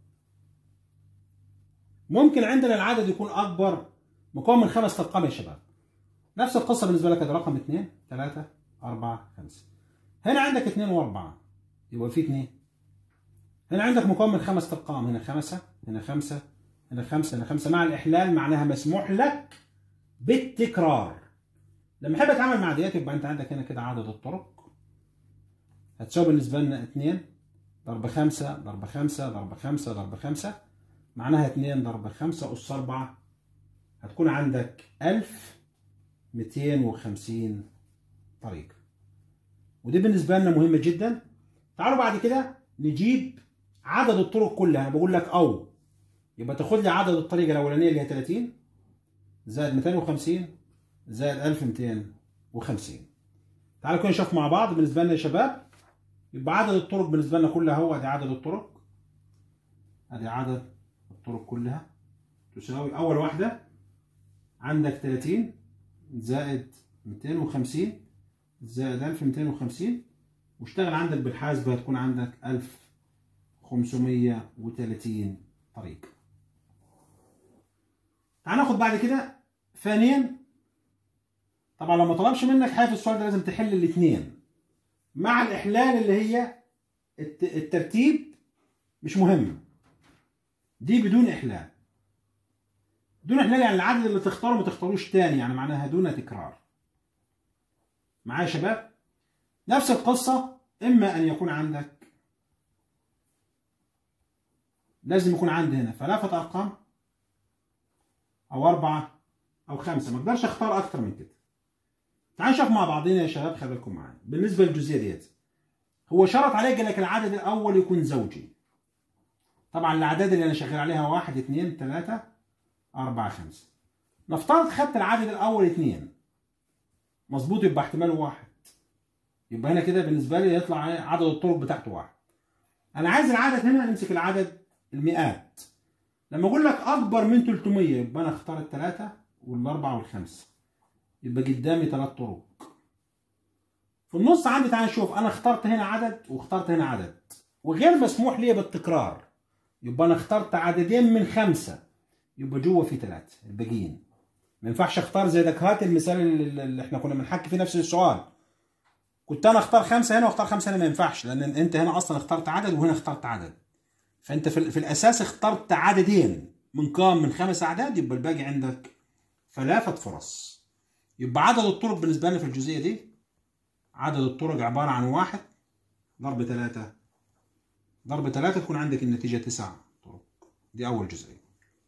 ممكن عندنا العدد يكون اكبر، مكون من خمس ارقام يا شباب. نفس القصه بالنسبه لك، ده رقم اثنين ثلاثه اربعه خمسه. هنا عندك اثنين واربعه، يبقى في اتنين. هنا عندك مكون من خمس ارقام، هنا خمسة، هنا خمسة، هنا خمسة، هنا خمسة. مع الإحلال معناها مسموح لك بالتكرار. لما احب اتعامل مع ديات يبقى انت عندك هنا كده عدد الطرق هتساوي بالنسبة لنا اتنين ضرب خمسة ضرب خمسة ضرب خمسة ضرب خمسة، معناها اتنين ضرب خمسة أس أربعة، هتكون عندك ألف ومئتين وخمسين طريقة. ودي بالنسبة لنا مهمة جدا. تعالوا بعد كده نجيب عدد الطرق كلها. انا بقول لك او يبقى تاخد لي عدد الطريقة الأولانية اللي هي تلاتين زائد مئتين وخمسين زائد ألف ومئتين وخمسين. تعالوا كده نشوف مع بعض. بالنسبة لنا يا شباب يبقى عدد الطرق بالنسبة لنا كلها هو ادي عدد الطرق، ادي عدد الطرق كلها تساوي اول واحدة عندك تلاتين زائد مئتين وخمسين زائد ألف ومئتين وخمسين، واشتغل عندك بالحاسبة هتكون عندك ألف وخمسمئة وثلاثين طريقة. تعال ناخد بعد كده ثانيا. طبعا لو ما طلبش منك حاجة في السؤال ده لازم تحل الاثنين مع الإحلال اللي هي الترتيب مش مهم، دي بدون إحلال. بدون إحلال يعني العدد اللي تختاره ما تختاروش تاني، يعني معناها دون تكرار. معايا يا شباب؟ نفس القصة، إما أن يكون عندك لازم يكون عندي هنا ثلاثة أرقام أو أربعة أو خمسة، ما أقدرش أختار أكتر من كده. تعالوا نشوف مع بعضنا يا شباب، خلي بالكم معايا. بالنسبة للجزئية ديت هو شرط عليك قال لك العدد الأول يكون زوجي. طبعا الأعداد اللي أنا شغال عليها واحد اثنين ثلاثة أربعة خمسة. نفترض خدت العدد الأول اثنين مظبوط، يبقى احتمال واحد، يبقى هنا كده بالنسبة لي يطلع عدد الطرق بتاعته واحد. أنا عايز العدد هنا نمسك العدد المئات. لما أقول لك أكبر من ثلاثمئة يبقى أنا أختار الثلاثة والأربعة والخمسة، يبقى قدامي ثلاث طرق. في النص عندي تعال نشوف، أنا اخترت هنا عدد واخترت هنا عدد وغير مسموح لي بالتكرار، يبقى أنا اخترت عددين من خمسة، يبقى جوه في ثلاثة الباقيين. ما ينفعش اختار زي دك. هات المثال اللي احنا كنا بنحكي فيه نفس السؤال، كنت انا اختار خمسه هنا واختار خمسه هنا، ما ينفعش، لان انت هنا اصلا اخترت عدد وهنا اخترت عدد. فانت في, في الاساس اخترت عددين من كام؟ من خمس اعداد، يبقى الباقي عندك ثلاثه فرص. يبقى عدد الطرق بالنسبه لنا في الجزئيه دي، عدد الطرق عباره عن واحد ضرب ثلاثة ضرب ثلاثة، تكون عندك النتيجه تسع طرق. دي اول جزئيه.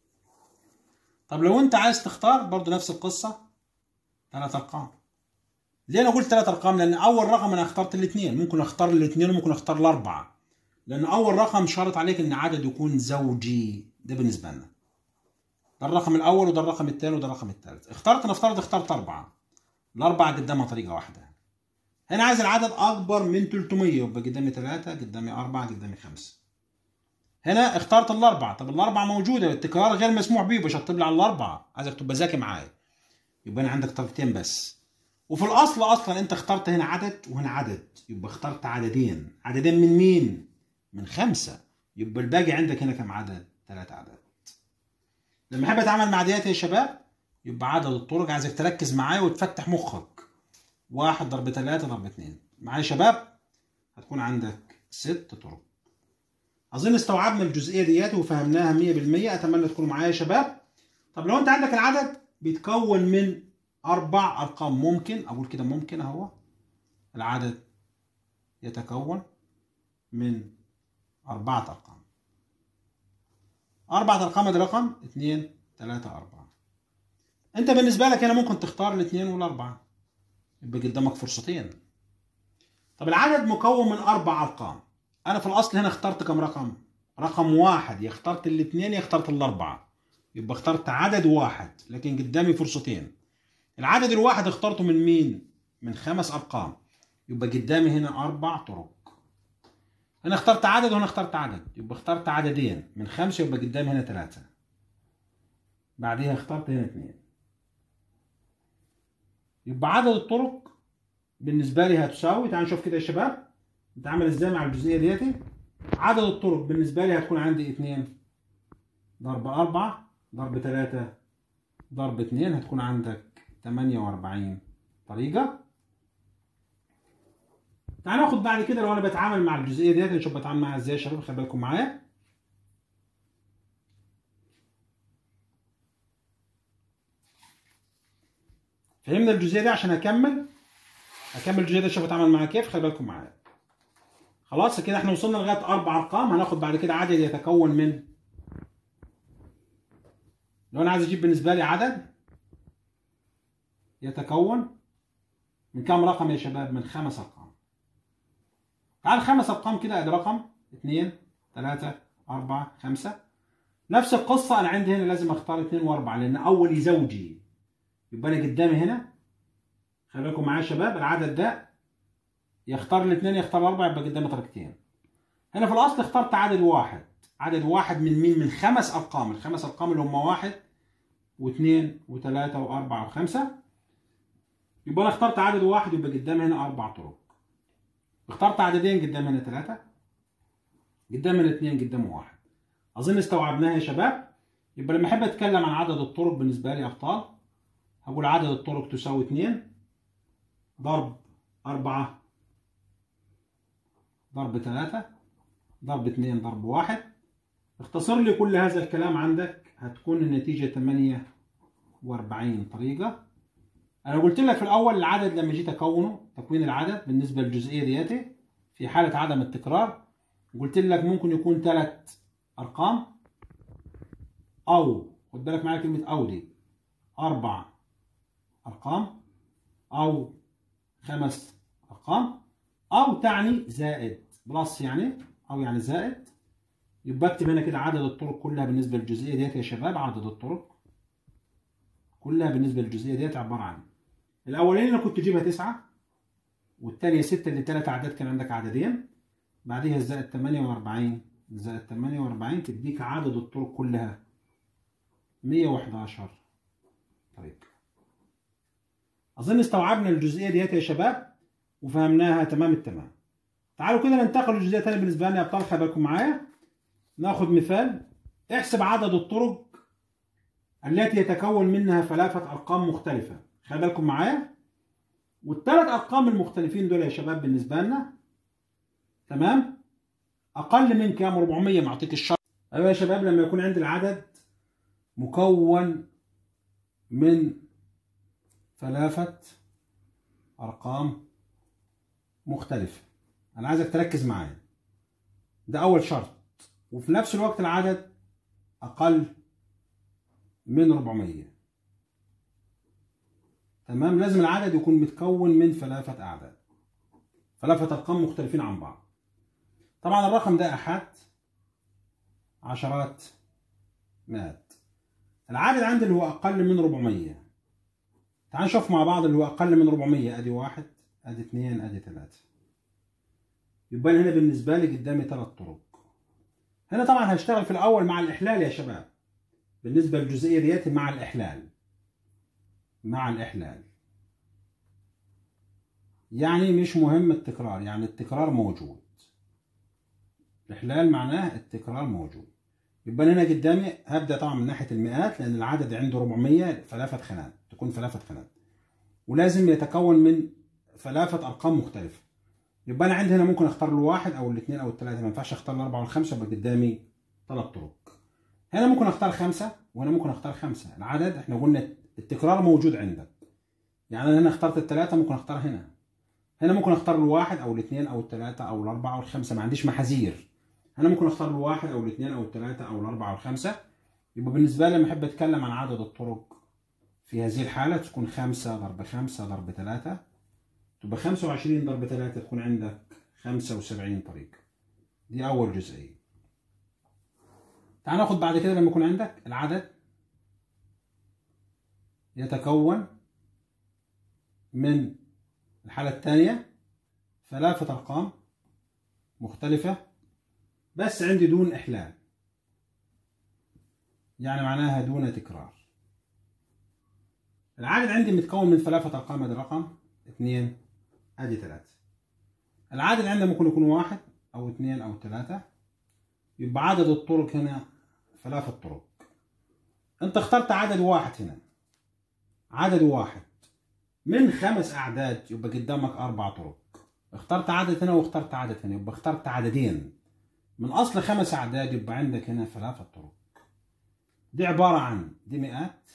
طب لو انت عايز تختار برضو نفس القصه ثلاث ارقام. ليه انا قلت ثلاث ارقام؟ لان اول رقم انا اخترت الاثنين، ممكن اختار الاثنين وممكن اختار الاربعه، لان اول رقم شرط عليك ان عدد يكون زوجي. ده بالنسبه لنا ده الرقم الاول وده الرقم الثاني وده الرقم الثالث. اخترت نفترض اخترت اربعه، الاربعه قدامها طريقه واحده. هنا عايز العدد اكبر من ثلاثمئة، يبقى قدامي ثلاثة قدامي أربعة قدامي خمسة. هنا اخترت الاربعه، طب الاربعه موجوده، التكرار غير مسموح به، بشطب لي على الاربعه، عايزك تبقى ذكي معايا. يبقى انا عندك طريقتين بس. وفي الاصل اصلا انت اخترت هنا عدد وهنا عدد، يبقى اخترت عددين. عددين من مين؟ من خمسة، يبقى الباقي عندك هنا كم عدد؟ ثلاث عدد. لما احب اتعامل مع ديات يا شباب يبقى عدد الطرق، عايزك تركز معايا وتفتح مخك. واحد ضرب ثلاثة ضرب اثنين، معايا يا شباب هتكون عندك ست طرق. اظن استوعبنا الجزئيه ديات وفهمناها مية بالمية. اتمنى تكونوا معايا يا شباب. طب لو انت عندك العدد بيتكون من اربع ارقام، ممكن اقول كده، ممكن اهو العدد يتكون من اربعه ارقام. اربعه ارقام ده رقم اثنين ثلاثة أربعة. انت بالنسبه لك هنا ممكن تختار الاثنين والاربعه، يبقى قدامك فرصتين. طب العدد مكون من اربع ارقام، انا في الاصل هنا اخترت كم رقم؟ رقم واحد. يا اخترت الاثنين يا اخترت الاربعه، يبقى اخترت عدد واحد، لكن قدامي فرصتين. العدد الواحد اخترته من مين؟ من خمس ارقام، يبقى قدامي هنا اربع طرق. انا اخترت عدد وهنا اخترت عدد، يبقى اخترت عددين من خمسه، يبقى قدامي هنا ثلاثه. بعديها اخترت هنا اثنين، يبقى عدد الطرق بالنسبه لي هتساوي، تعالوا نشوف كده يا شباب نتعامل ازاي مع الجزئيه ديتي. عدد الطرق بالنسبه لي هتكون عندي اثنين ضرب أربعة ضرب ثلاثة ضرب اثنين، هتكون عندك ثمانية وأربعين طريقة. تعال ناخد بعد كده لو انا بتعامل مع الجزئيه ديت، نشوف بتعامل معاها ازاي يا شباب. خلي بالكم معايا. فهمنا الجزئيه دي عشان اكمل اكمل الجزئيه دي اشوف اتعامل معاها كيف. خلي بالكم معايا. خلاص كده احنا وصلنا لغايه اربع ارقام. هناخد بعد كده عدد يتكون من، لو انا عايز اجيب بالنسبه لي عدد يتكون من كام رقم يا شباب؟ من خمس ارقام. تعال خمس ارقام كده، ادي رقم اثنين ثلاثة أربعة خمسة. نفس القصة، أنا عندي هنا لازم أختار اثنين وأربعة لأن أولي زوجي، يبقى أنا قدامي هنا. خلي بالكم معايا يا شباب، العدد ده يختار الاثنين يختار الأربعة، يبقى قدامي طريقتين. هنا في الأصل اخترت عدد واحد. عدد واحد من مين؟ من خمس أرقام. الخمس أرقام اللي هم واحد واثنين وثلاثة وأربعة وخمسة. يبقى أنا اخترت عدد واحد، يبقى قدامي هنا أربع طرق. اخترت عددين، قدامي هنا ثلاثة، قدامي هنا اثنين، قدامه واحد. أظن استوعبناها يا شباب. يبقى لما أحب أتكلم عن عدد الطرق بالنسبة لي أبطال، هقول عدد الطرق تساوي اثنين ضرب أربعة ضرب ثلاثة ضرب اثنين ضرب واحد. اختصر لي كل هذا الكلام عندك، هتكون النتيجة ثمانية وأربعين طريقة. أنا قلت لك في الأول العدد لما جيت أكونه، تكوين العدد بالنسبة للجزئية دياتي في حالة عدم التكرار، قلت لك ممكن يكون ثلاث أرقام، أو خد بالك معايا كلمة أو دي، أربع أرقام، أو خمس أرقام، أو تعني زائد بلس يعني، أو يعني زائد. يبقى اكتب هنا كده عدد الطرق كلها بالنسبة للجزئية ديت يا شباب. عدد الطرق كلها بالنسبة للجزئية ديت عبارة عن الأولانية اللي كنت تجيبها تسعة، والثانية ستة، اللي ثلاث أعداد كان عندك عددين، بعديها زائد ثمانية وأربعين زائد ثمانية وأربعين تديك عدد الطرق كلها مية وأحد عشر طريقة. أظن استوعبنا الجزئية ديت يا شباب وفهمناها تمام التمام. تعالوا كده ننتقل للجزئية الثانية بالنسبة لنا يا أبطال. خلي بالكم معايا. ناخد مثال. احسب عدد الطرق التي يتكون منها ثلاثة أرقام مختلفة. خلي بالكم معايا. والثلاث أرقام المختلفين دول يا شباب بالنسبة لنا تمام أقل من كام؟ أربعمية. معطيك الشرط. أيوة يا شباب، لما يكون عندي العدد مكون من ثلاثة أرقام مختلفة، أنا عايزك تركز معايا. ده أول شرط. وفي نفس الوقت العدد أقل من أربعمية. تمام. لازم العدد يكون متكون من ثلاثة أعداد، ثلاثة أرقام مختلفين عن بعض. طبعا الرقم ده أحاد، عشرات، مئات. العدد عندي اللي هو أقل من أربعمية. تعال نشوف مع بعض اللي هو أقل من أربعمية. أدي واحد، أدي اثنين، أدي ثلاثة. يبقى هنا بالنسبة لي قدامي ثلاث طرق. هنا طبعا هشتغل في الأول مع الإحلال يا شباب. بالنسبة للجزئية دياتي مع الإحلال. مع الإحلال يعني مش مهم التكرار، يعني التكرار موجود. الإحلال معناه التكرار موجود. يبقى هنا قدامي هبدأ طبعا من ناحية المئات، لأن العدد عنده أربعمية، ثلاثة خانات، تكون ثلاثة خانات، ولازم يتكون من ثلاثة أرقام مختلفة. يبقى أنا عندي هنا ممكن أختار الواحد أو الاثنين أو الثلاثة، ما ينفعش أختار الأربعة والخمسة، يبقى قدامي ثلاث طرق. هنا ممكن أختار خمسة، وهنا ممكن أختار خمسة. العدد إحنا قلنا التكرار موجود عندك. يعني أنا هنا اخترت الثلاثة، ممكن أختار هنا. هنا ممكن أختار الواحد أو الاثنين أو الثلاثة أو الأربعة أو الخمسة، ما عنديش محاذير. هنا ممكن أختار الواحد أو الاثنين أو الثلاثة أو الأربعة أو الخمسة. يبقى بالنسبة لي لما أحب أتكلم عن عدد الطرق في هذه الحالة تكون خمسة ضرب خمسة ضرب ثلاثة، تبقى خمسة وعشرين ضرب ثلاثة، تكون عندك خمسة وسبعين طريقة. دي أول جزئية. تعال ناخد بعد كده لما يكون عندك العدد يتكون من الحالة الثانية ثلاثة أرقام مختلفة بس عندي دون إحلال، يعني معناها دون تكرار. العدد عندي متكون من ثلاثة أرقام، ادي رقم اثنين، ادي ثلاثة. العدد عندنا ممكن يكون واحد أو اثنين أو ثلاثة، يبقى عدد الطرق هنا ثلاثة طرق. أنت اخترت عدد واحد هنا، عدد واحد من خمس أعداد، يبقى قدامك أربع طرق. اخترت عدد هنا واخترت عدد هنا، يبقى اخترت عددين من اصل خمس اعداد، يبقى عندك هنا ثلاثة طرق. دي عبارة عن دي مئات،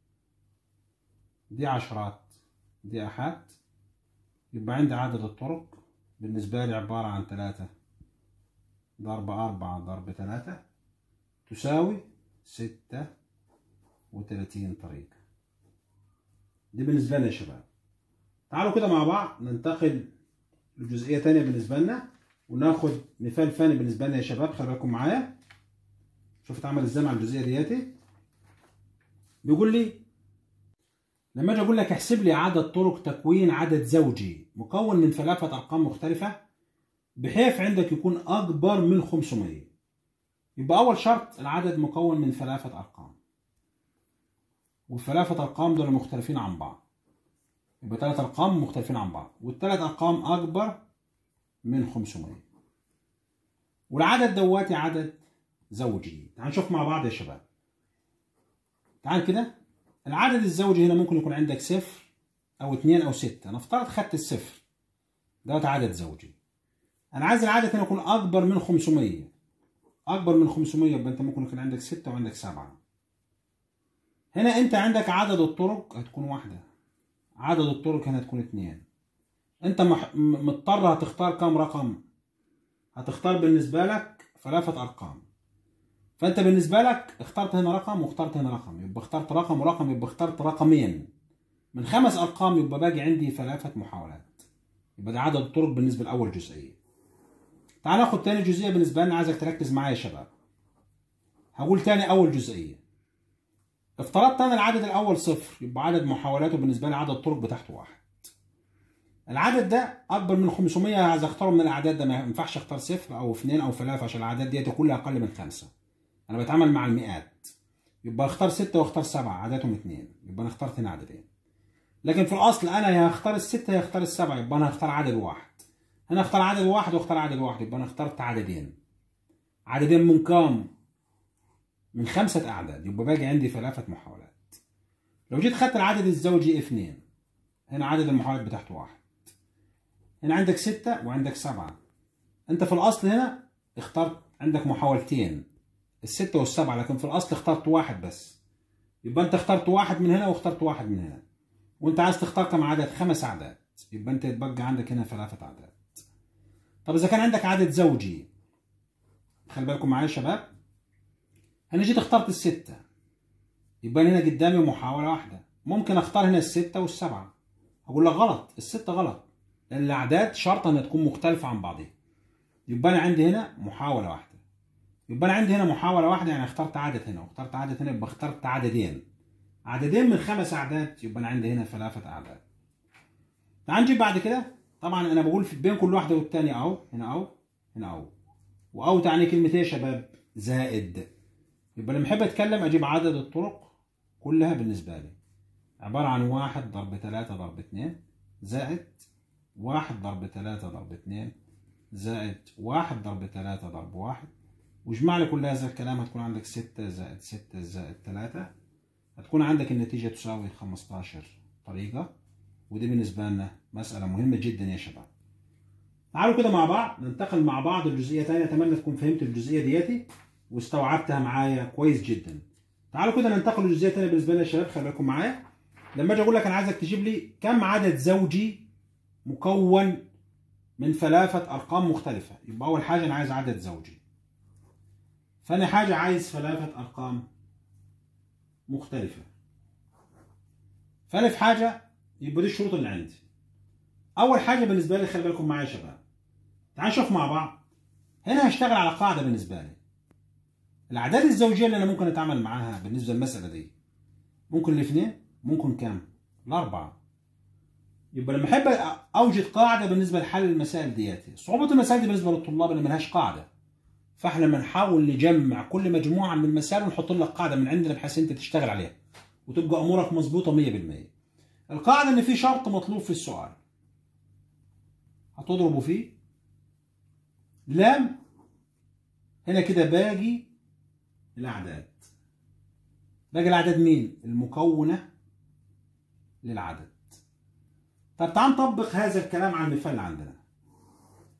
دي عشرات، دي احاد، يبقى عندي عدد الطرق بالنسبة لي عبارة عن ثلاثة ضرب أربعة ضرب ثلاثة تساوي ستة وثلاثين طريقة. دي بالنسبة لنا يا شباب. تعالوا كده مع بعض ننتقل لجزئية تانية بالنسبة لنا، وناخد مثال ثاني بالنسبة لنا يا شباب. خلي بالكم معايا، شوف اتعمل ازاي مع الجزئية دياتي. بيقول لي لما اجي اقول لك احسب لي عدد طرق تكوين عدد زوجي مكون من ثلاثة ارقام مختلفة بحيث عندك يكون اكبر من خمسمية، يبقى اول شرط العدد مكون من ثلاثة ارقام، والثلاثة ارقام دول مختلفين عن بعض، يبقى ثلاث ارقام مختلفين عن بعض، والثلاث ارقام اكبر من خمسمية، والعدد دواتي عدد زوجي. تعال نشوف مع بعض يا شباب. تعال كده، العدد الزوجي هنا ممكن يكون عندك صفر او اثنين او ستة. نفترض خدت الصفر دوت عدد زوجي. انا عايز العدد هنا يكون اكبر من خمسمية، اكبر من خمسمية، يبقى انت ممكن يكون عندك ستة وعندك سبعة. هنا انت عندك عدد الطرق هتكون واحدة، عدد الطرق هنا هتكون اثنين. انت مح... مضطر هتختار كم رقم؟ هتختار بالنسبة لك ثلاثة ارقام، فانت بالنسبة لك اخترت هنا رقم واخترت هنا رقم، يبقى اخترت رقم ورقم، يبقى اخترت رقمين من خمس ارقام، يبقى باقي عندي ثلاثة محاولات، يبقى ده عدد الطرق بالنسبة لأول جزئية. تعال ناخد تاني جزئية بالنسبة لنا، عايزك تركز معايا يا شباب. هقول تاني أول جزئية. افترضت أنا العدد الأول صفر، يبقى عدد محاولاته بالنسبة لي عدد الطرق بتاعته واحد. العدد ده أكبر من خمسمية، عايز أختاره من الأعداد ده، ما ينفعش أختار صفر أو اثنين أو ثلاثة عشان الأعداد دي كلها أقل من خمسة. أنا بتعامل مع المئات، يبقى أختار ستة وأختار سبعة عددهم اثنين، يبقى أنا اخترت هنا عددين. لكن في الأصل أنا يا هختار الستة يا هختار السبعة، يبقى أنا هختار عدد واحد. هنا اختار عدد واحد واختار عدد واحد، يبقى انا اخترت عددين. عددين من كام؟ من خمسة اعداد، يبقى باقي عندي ثلاثة محاولات. لو جيت خدت العدد الزوجي اثنين، هنا عدد المحاولات بتاعته واحد. هنا عندك ستة وعندك سبعة. انت في الاصل هنا اخترت عندك محاولتين، الستة والسبعة، لكن في الاصل اخترت واحد بس. يبقى انت اخترت واحد من هنا واخترت واحد من هنا. وانت عايز تختار كم عدد؟ خمس اعداد، يبقى انت يتبقى عندك هنا ثلاثة اعداد. طب إذا كان عندك عدد زوجي، خلي بالكم معايا يا شباب، أنا جيت اخترت الستة، يبقى هنا قدامي محاولة واحدة. ممكن أختار هنا الستة والسبعة، هقول لك غلط، الستة غلط، لأن الأعداد شرط أنها تكون مختلفة عن بعضها. يبقى أنا عندي هنا محاولة واحدة، يبقى أنا عندي هنا محاولة واحدة، يعني اخترت عدد هنا واخترت عدد هنا، يبقى اخترت عددين، عددين من خمس أعداد، يبقى أنا عندي هنا ثلاثة أعداد. تعال نجيب بعد كده. طبعا انا بقول بين كل واحده والثانيه اهو، هنا اهو هنا اهو، واو تعني كلمه ايه يا شباب؟ زائد. يبقى لما احب اتكلم اجيب عدد الطرق كلها بالنسبه لي عباره عن واحد ضرب ثلاثة ضرب اثنين زائد واحد ضرب ثلاثة ضرب اثنين زائد واحد ضرب ثلاثة ضرب واحد، واجمع لي كل هذا الكلام، هتكون عندك ستة زائد ستة زائد ثلاثة، هتكون عندك النتيجه تساوي خمستاشر طريقه. ودي بالنسبة لنا مسألة مهمة جدا يا شباب. تعالوا كده مع بعض ننتقل مع بعض لجزئية تانية، أتمنى تكون فهمت الجزئية دياتي واستوعبتها معايا كويس جدا. تعالوا كده ننتقل لجزئية تانية بالنسبة لنا يا شباب، خلي بالكم معايا. لما أجي أقول لك أنا عايزك تجيب لي كم عدد زوجي مكون من ثلاثة أرقام مختلفة، يبقى أول حاجة أنا عايز عدد زوجي. ثاني حاجة عايز ثلاثة أرقام مختلفة. ثالث حاجة، يبقى دي الشروط اللي عندي. اول حاجه بالنسبه لي، خلي بالكم معايا يا شباب، تعال نشوف مع بعض. هنا هشتغل على قاعده بالنسبه لي، الاعداد الزوجيه اللي انا ممكن اتعامل معاها بالنسبه للمساله دي ممكن الاثنين، ممكن كام؟ الاربعه. يبقى لما احب اوجد قاعده بالنسبه لحل المسائل دياتي، صعوبه المسائل دي بالنسبه للطلاب اللي ملهاش قاعده، فاحنا بنحاول نجمع كل مجموعه من المسائل ونحط لك قاعده من عندنا بحيث انت تشتغل عليها وتبقى امورك مظبوطه مية بالمية. القاعده ان في شرط مطلوب في السؤال، هتضربوا فيه لام، هنا كده باقي الاعداد. باقي الاعداد مين؟ المكونه للعدد. طب تعال نطبق هذا الكلام على المثال اللي عندنا.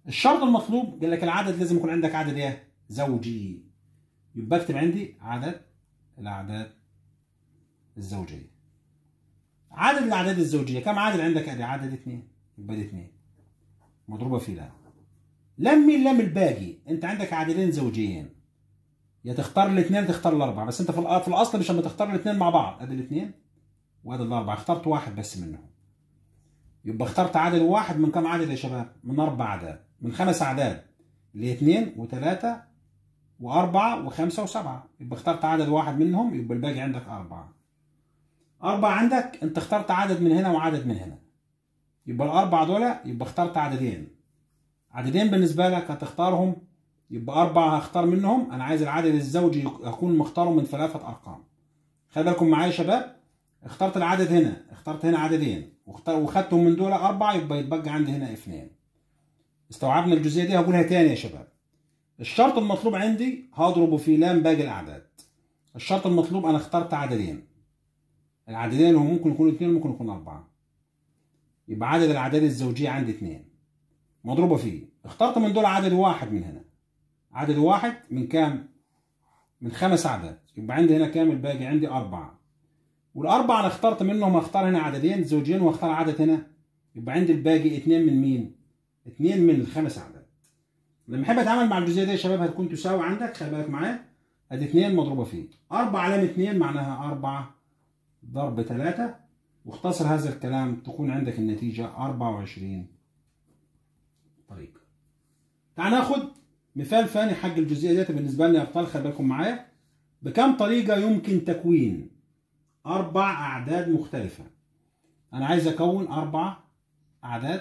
الشرط المطلوب قال لك العدد لازم يكون عندك عدد ايه؟ زوجي. يبقى اكتب عندي عدد الاعداد الزوجيه. عدد الاعداد الزوجيه كم عدد عندك؟ ادي عدد اثنين، يبقى دي اثنين مضروبه في لام. لام مين؟ لام الباقي. انت عندك عددين زوجيين، يا تختار الاثنين تختار الاربعه، بس انت في في الاصل مش لما تختار الاثنين مع بعض. ادي الاثنين وادي الاربعه، اخترت واحد بس منهم. يبقى اخترت عدد واحد من كم عدد يا شباب؟ من اربع اعداد، من خمس اعداد اللي هي اثنين وثلاثه واربعه وخمسه وسبعه. يبقى اخترت عدد واحد منهم، يبقى الباقي عندك اربعه. اربعه عندك، انت اخترت عدد من هنا وعدد من هنا، يبقى الاربعه دول يبقى اخترت عددين. عددين بالنسبه لك هتختارهم، يبقى اربعه هختار منهم. انا عايز العدد الزوجي يكون مختاره من ثلاثه ارقام. خلي بالكم معايا يا شباب، اخترت العدد هنا، اخترت هنا عددين وخدتهم من دول اربعه، يبقى يتبقى عندي هنا اثنين. استوعبنا الجزئيه دي؟ هقولها تاني يا شباب. الشرط المطلوب عندي هضربه في لام باقي الاعداد. الشرط المطلوب انا اخترت عددين، العددين اللي هم ممكن يكونوا اثنين ممكن يكونوا اربعه، يبقى عدد الاعداد الزوجيه عندي اثنين مضروبه فيه. اخترت من دول عدد واحد من هنا، عدد واحد من كام؟ من خمس اعداد، يبقى عندي هنا كام؟ الباقي عندي اربعه. والاربعه انا اخترت منهم، هختار هنا عددين زوجين واختار عدد هنا، يبقى عندي الباقي اثنين من مين؟ اثنين من الخمس اعداد. لما احب اتعامل مع الجزئيه دي يا شباب هتكون تساوي عندك، خلي بالك معايا، ادي اثنين مضروبه فيه اربعه علامه اثنين معناها اربعه ضرب ثلاثه، واختصر هذا الكلام تكون عندك النتيجه اربعه وعشرين طريقه. تعال ناخد مثال ثاني حق الجزئيه دي بالنسبه لنا يا ابطال. خلي بالكم معايا، بكم طريقه يمكن تكوين اربع اعداد مختلفه. انا عايز اكون اربع اعداد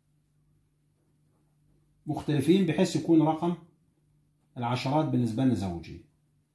مختلفين بحيث يكون رقم العشرات بالنسبه لنا زوجي.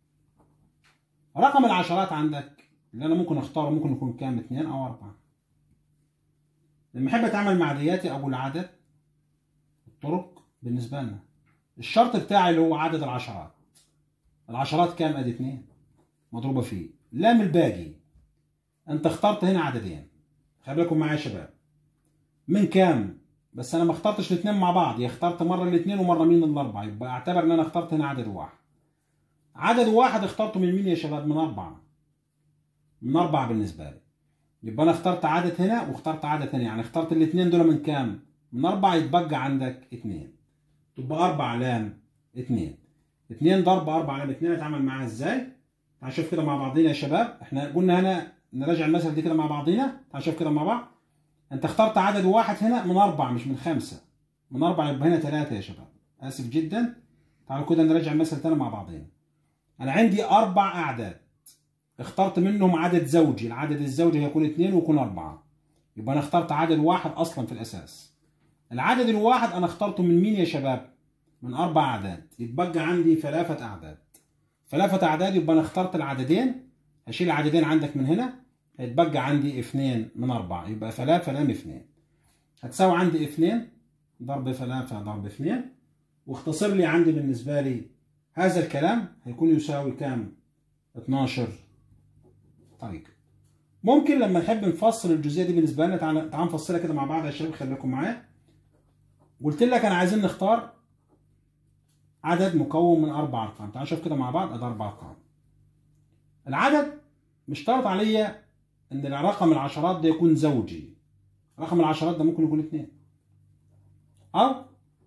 رقم العشرات عندك اللي انا ممكن اختاره ممكن يكون كام؟ اثنين او اربعه. لما احب اتعامل مع دياتي اقول عدد الطرق بالنسبه لنا. الشرط بتاعي اللي هو عدد العشرات. العشرات كام؟ ادي اثنين مضروبه فيه لام الباقي. انت اخترت هنا عددين، خلي بالكم معايا يا شباب، من كام؟ بس انا ما اخترتش الاثنين مع بعض، يا اخترت مره الاثنين ومره مين؟ الاربعه. يبقى اعتبر ان انا اخترت هنا عدد واحد. عدد واحد اخترته من مين يا شباب؟ من اربعه. من اربعه بالنسبه لي، يبقى انا اخترت عدد هنا واخترت عدد هنا، يعني اخترت الاثنين دول من كام؟ من اربعه، يتبقى عندك اثنين. تبقى اربعه لام اثنين. اثنين ضرب اربعه لام اثنين اتعامل معاها ازاي؟ تعال نشوف كده مع بعضينا يا شباب. احنا قلنا هنا نراجع المثل دي كده مع بعضينا. تعال نشوف كده مع بعض. انت اخترت عدد واحد هنا من اربعه مش من خمسه. من اربعه يبقى هنا ثلاثه يا شباب. اسف جدا. تعالوا كده نراجع المثل تاني مع بعضينا. انا عندي اربع اعداد، اخترت منهم عدد زوجي، العدد الزوجي هيكون اثنين ويكون اربعه. يبقى انا اخترت عدد واحد اصلا في الاساس. العدد الواحد انا اخترته من مين يا شباب؟ من اربع اعداد، يتبقى عندي ثلاثه اعداد. ثلاثه اعداد يبقى انا اخترت العددين، هشيل العددين عندك من هنا، هيتبقى عندي اثنين من اربعه، يبقى ثلاثه لام اثنين. هتساوي عندي اثنين ضرب ثلاثه ضرب اثنين، واختصر لي عندي بالنسبه لي هذا الكلام هيكون يساوي كام؟ اثناشر طريقه. ممكن لما نحب نفصل الجزئيه دي بالنسبه لنا، تعال تعال نفصلها كده مع بعض يا شباب. خلي بالكم معايا. قلت لك انا عايزين نختار عدد مكون من اربع ارقام. تعال نشوف كده مع بعض. ادي اربع ارقام. العدد مشترط عليا ان الرقم العشرات ده يكون زوجي. رقم العشرات ده ممكن يكون اثنين، او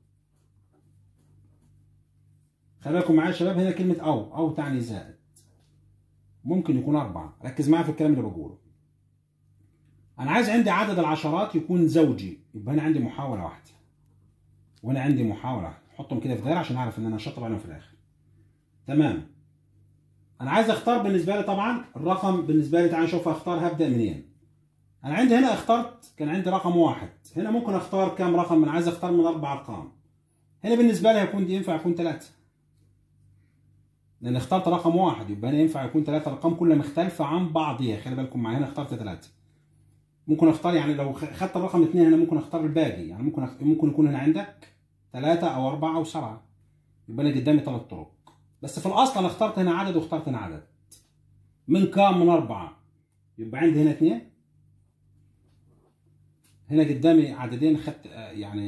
خلي بالكم معايا يا شباب، هنا كلمه او او تعني زائد، ممكن يكون اربعه. ركز معايا في الكلام اللي بقوله. انا عايز عندي عدد العشرات يكون زوجي، يبقى هنا عندي محاوله واحده وهنا عندي محاوله واحده. احطهم كده في دايره عشان اعرف ان انا شاطر عليهم في الاخر. تمام. انا عايز اختار بالنسبه لي طبعا الرقم بالنسبه لي. تعال نشوف اختار هبدا منين. انا عندي هنا اخترت، كان عندي رقم واحد. هنا ممكن اختار كام رقم؟ انا عايز اختار من اربع ارقام. هنا بالنسبه لي هيكون دي ينفع يكون ثلاثه، لان اخترت رقم واحد، يبقى هنا ينفع يكون ثلاثه ارقام كلها مختلفه عن بعضيها. خلي بالكم معايا، هنا اخترت ثلاثه. ممكن اختار يعني لو خدت الرقم اثنين هنا ممكن اختار الباقي، يعني ممكن ممكن يكون هنا عندك ثلاثه او اربعه او سبعه. يبقى انا قدامي ثلاث طرق. بس في الاصل انا اخترت هنا عدد واخترت هنا عدد. من كام؟ من اربعه. يبقى عندي هنا اثنين، هنا قدامي عددين خدت يعني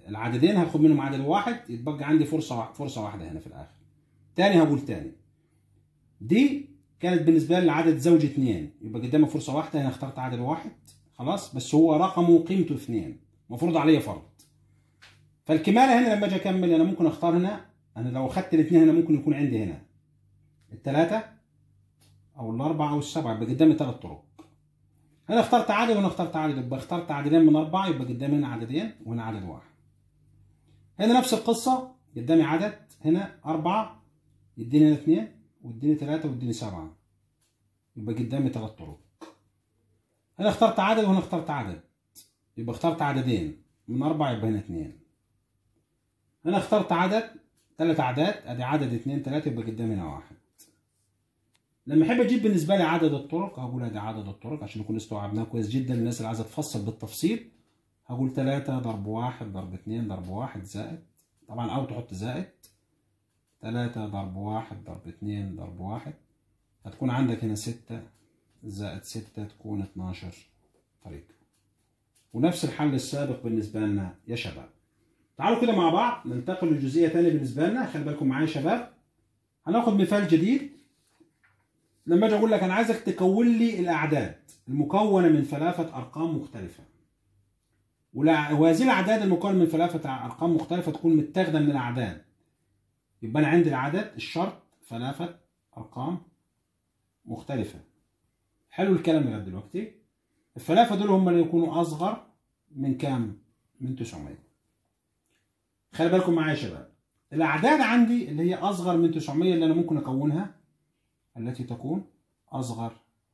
العددين هاخد منهم عدد واحد، يتبقى عندي فرصة فرصة واحدة هنا في الآخر. تاني هقول تاني، دي كانت بالنسبة لي العدد زوج اتنين، يبقى قدامي فرصة واحدة، هنا اخترت عدد واحد خلاص، بس هو رقمه قيمته اثنين، مفروض عليا فرض. فالكمالة هنا لما اجي اكمل انا ممكن اختار هنا، انا لو اخدت الاثنين هنا ممكن يكون عندي هنا الثلاثة او الاربعة او السبعة، يبقى قدامي ثلاث طرق. هنا اخترت عدد وهنا اخترت عدد، يبقى اخترت عددين من اربعة، يبقى قدامي هنا عددين وهنا عدد واحد. هنا نفس القصة، قدامي عدد هنا أربعة يديني هنا اثنين ويديني ثلاثة ويديني سبعة، يبقى قدامي ثلاث طرق. هنا اخترت عدد وهنا اخترت عدد، يبقى اخترت عددين من أربعة، يبقى هنا اثنين. هنا اخترت عدد ثلاث أعداد، أدي عدد اثنين ثلاثة، يبقى قدامي هنا واحد. لما أحب أجيب بالنسبة لي عدد الطرق هقول أدي عدد الطرق عشان نكون استوعبناه كويس جدا للناس اللي عايزة تفصل بالتفصيل. هقول ثلاثة ضرب واحد ضرب اثنين ضرب واحد زائد، طبعا أو تحط زائد ثلاثة ضرب واحد ضرب اثنين ضرب واحد، هتكون عندك هنا ستة زائد ستة تكون اتناشر طريقة. ونفس الحل السابق بالنسبة لنا يا شباب. تعالوا كده مع بعض ننتقل لجزئية تانية بالنسبة لنا، خلي بالكم معايا يا شباب. هناخد مثال جديد. لما اجي اقول لك انا عايزك تكون لي الاعداد المكونة من ثلاثة ارقام مختلفة، وهذه الاعداد المكونة من ثلاثة ارقام مختلفة تكون متاخدة من الاعداد، يبقى انا عندي العدد الشرط ثلاثة ارقام مختلفة. حلو الكلام لغاية دلوقتي. الثلاثة دول هم اللي يكونوا اصغر من كام؟ من تسعمية. خلي بالكم معايا يا شباب، الاعداد عندي اللي هي اصغر من تسعمية اللي انا ممكن اكونها، التي تكون اصغر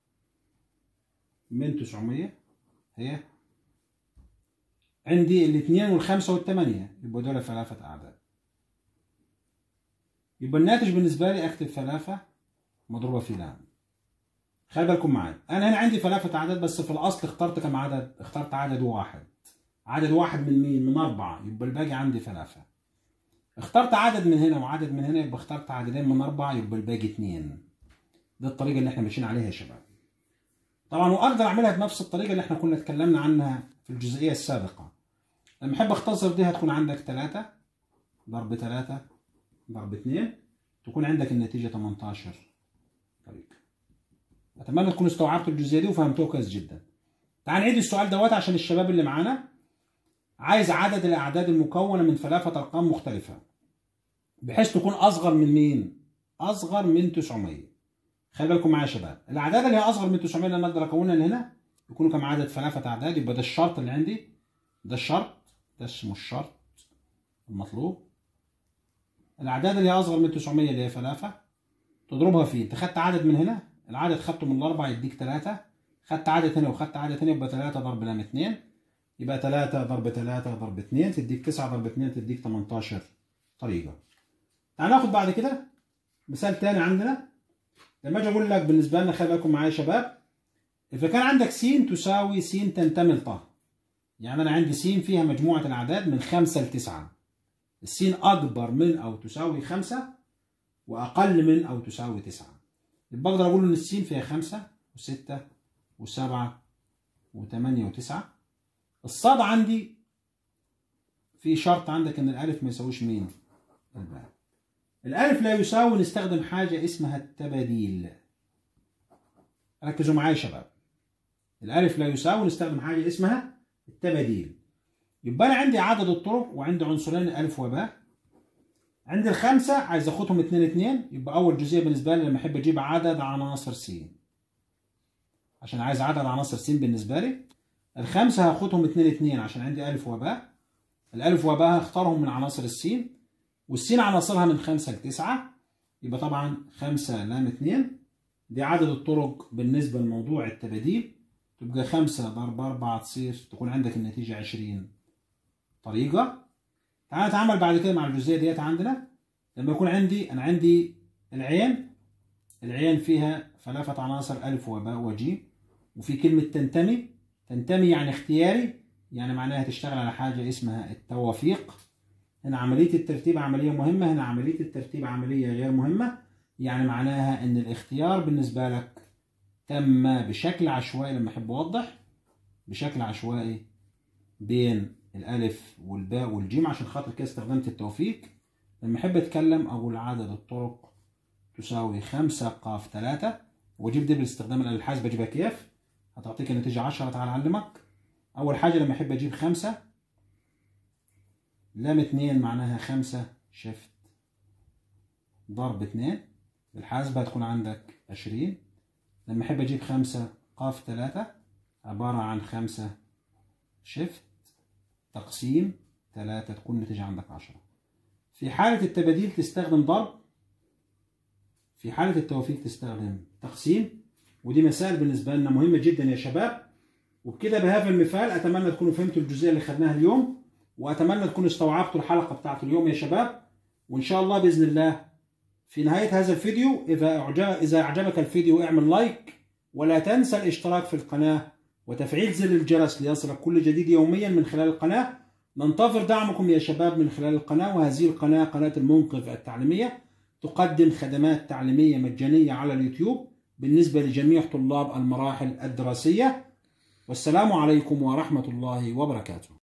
من تسعمية هي عندي الاثنين والخمسة والثمانية، يبقى دول ثلاثة اعداد. يبقى الناتج بالنسبة لي اكتب ثلاثة مضروبة في لام. خلي بالكم معايا، انا هنا عندي ثلاثة اعداد، بس في الاصل اخترت كم عدد؟ اخترت عدد واحد. عدد واحد من مين؟ من أربعة، يبقى الباقي عندي ثلاثة. اخترت عدد من هنا وعدد من هنا، يبقى اخترت عددين من أربعة، يبقى الباقي اثنين. دي الطريقة اللي احنا ماشيين عليها يا شباب. طبعا واقدر اعملها بنفس الطريقة اللي احنا كنا اتكلمنا عنها في الجزئية السابقة. لما احب اختصر دي هتكون عندك ثلاثة ضرب ثلاثة ضرب اثنين، تكون عندك النتيجة تمنتاشر طريقة. اتمنى تكونوا استوعبتوا الجزئية دي وفهمتوها كويس جدا. تعال نعيد السؤال دوت عشان الشباب اللي معانا. عايز عدد الاعداد المكونة من ثلاثة ارقام مختلفة بحيث تكون اصغر من مين؟ اصغر من تسعمية. خلي بالكم معايا يا شباب، الاعداد اللي هي اصغر من تسعمية اللي انا اقدر اكونها هنا يكونوا كم عدد؟ ثلاثة اعداد، يبقى ده الشرط اللي عندي، ده الشرط، ده اسمه الشرط المطلوب. الاعداد اللي هي اصغر من تسعمية اللي هي ثلاثة تضربها في، انت خدت عدد من هنا، العدد خدته من الاربعة يديك ثلاثة، خدت عدد هنا وخدت عدد هنا، يبقى ثلاثة ضرب لام اثنين، يبقى ثلاثة ضرب ثلاثة ضرب اثنين تديك تسعة ضرب اثنين تديك تمنتاشر طريقة. تعال ناخد بعد كده مثال تاني عندنا. لما اجي اقول لك بالنسبة لنا، خلي بالكم معايا يا شباب، إذا كان عندك س تساوي س تنتمي لط، يعني أنا عندي س فيها مجموعة الأعداد من خمسة لتسعة، السين أكبر من أو تساوي خمسة وأقل من أو تساوي تسعة، يبقى أقدر أقول إن السين فيها خمسة وستة وسبعة وثمانية وتسعة. الصاد عندي في شرط عندك إن الألف ما يساويش مين؟ الباء. الألف لا يساوي، نستخدم حاجة اسمها التباديل. ركزوا معايا يا شباب، الألف لا يساوي نستخدم حاجة اسمها التباديل. يبقى أنا عندي عدد الطرق وعندي عنصرين ألف وباء. عندي الخمسة عايز أخدهم اتنين اتنين، يبقى أول جزئية بالنسبة لي لما أحب أجيب عدد عناصر س، عشان عايز عدد عناصر س بالنسبة لي، الخمسة هاخدهم اتنين اتنين عشان عندي ألف وباء. الألف وباء هختارهم من عناصر السين، والسين عناصرها من خمسة لتسعة، يبقى طبعا خمسة لام اتنين. دي عدد الطرق بالنسبة لموضوع التباديل، تبقى خمسة ضرب أربعة تصير تكون عندك النتيجة عشرين طريقة. تعال نتعامل بعد كده مع الجزئية ديت. عندنا لما يكون عندي أنا عندي العين، العين فيها ثلاثة عناصر ألف وباء وجيم، وفي كلمة تنتمي، تنتمي يعني اختياري، يعني معناها تشتغل على حاجة اسمها التوافيق. هنا عملية الترتيب عملية مهمة، هنا عملية الترتيب عملية غير مهمة، يعني معناها إن الاختيار بالنسبة لك تم بشكل عشوائي. لما أحب أوضح بشكل عشوائي بين الألف والباء والجيم عشان خاطر كده استخدمت التوفيق. لما أحب أتكلم أقول عدد الطرق تساوي خمسة قاف ثلاثة، وأجيب دي باستخدام الآلة الحاسبة بجيبها كيف؟ هتعطيك النتيجة عشرة. تعال أعلمك. أول حاجة لما أحب أجيب خمسة، لام اتنين معناها خمسة شيفت ضرب اتنين، بالحاسبة هتكون عندك عشرين. لما أحب أجيب خمسة قاف ثلاثة عبارة عن خمسة شيفت تقسيم ثلاثة، تكون النتيجة عندك عشرة. في حالة التباديل تستخدم ضرب، في حالة التوفيق تستخدم تقسيم، ودي مسائل بالنسبة لنا مهمة جدا يا شباب. وبكده بهذا المثال أتمنى تكونوا فهمتوا الجزئية اللي خدناها اليوم، وأتمنى تكونوا استوعبتوا الحلقة بتاعت اليوم يا شباب. وإن شاء الله بإذن الله في نهاية هذا الفيديو إذا أعجب إذا أعجبك الفيديو اعمل لايك، ولا تنسى الاشتراك في القناة وتفعيل زر الجرس ليصلك كل جديد يوميا من خلال القناة. ننتظر دعمكم يا شباب من خلال القناة. وهذه القناة قناة المنقذ التعليمية، تقدم خدمات تعليمية مجانية على اليوتيوب بالنسبة لجميع طلاب المراحل الدراسية. والسلام عليكم ورحمة الله وبركاته.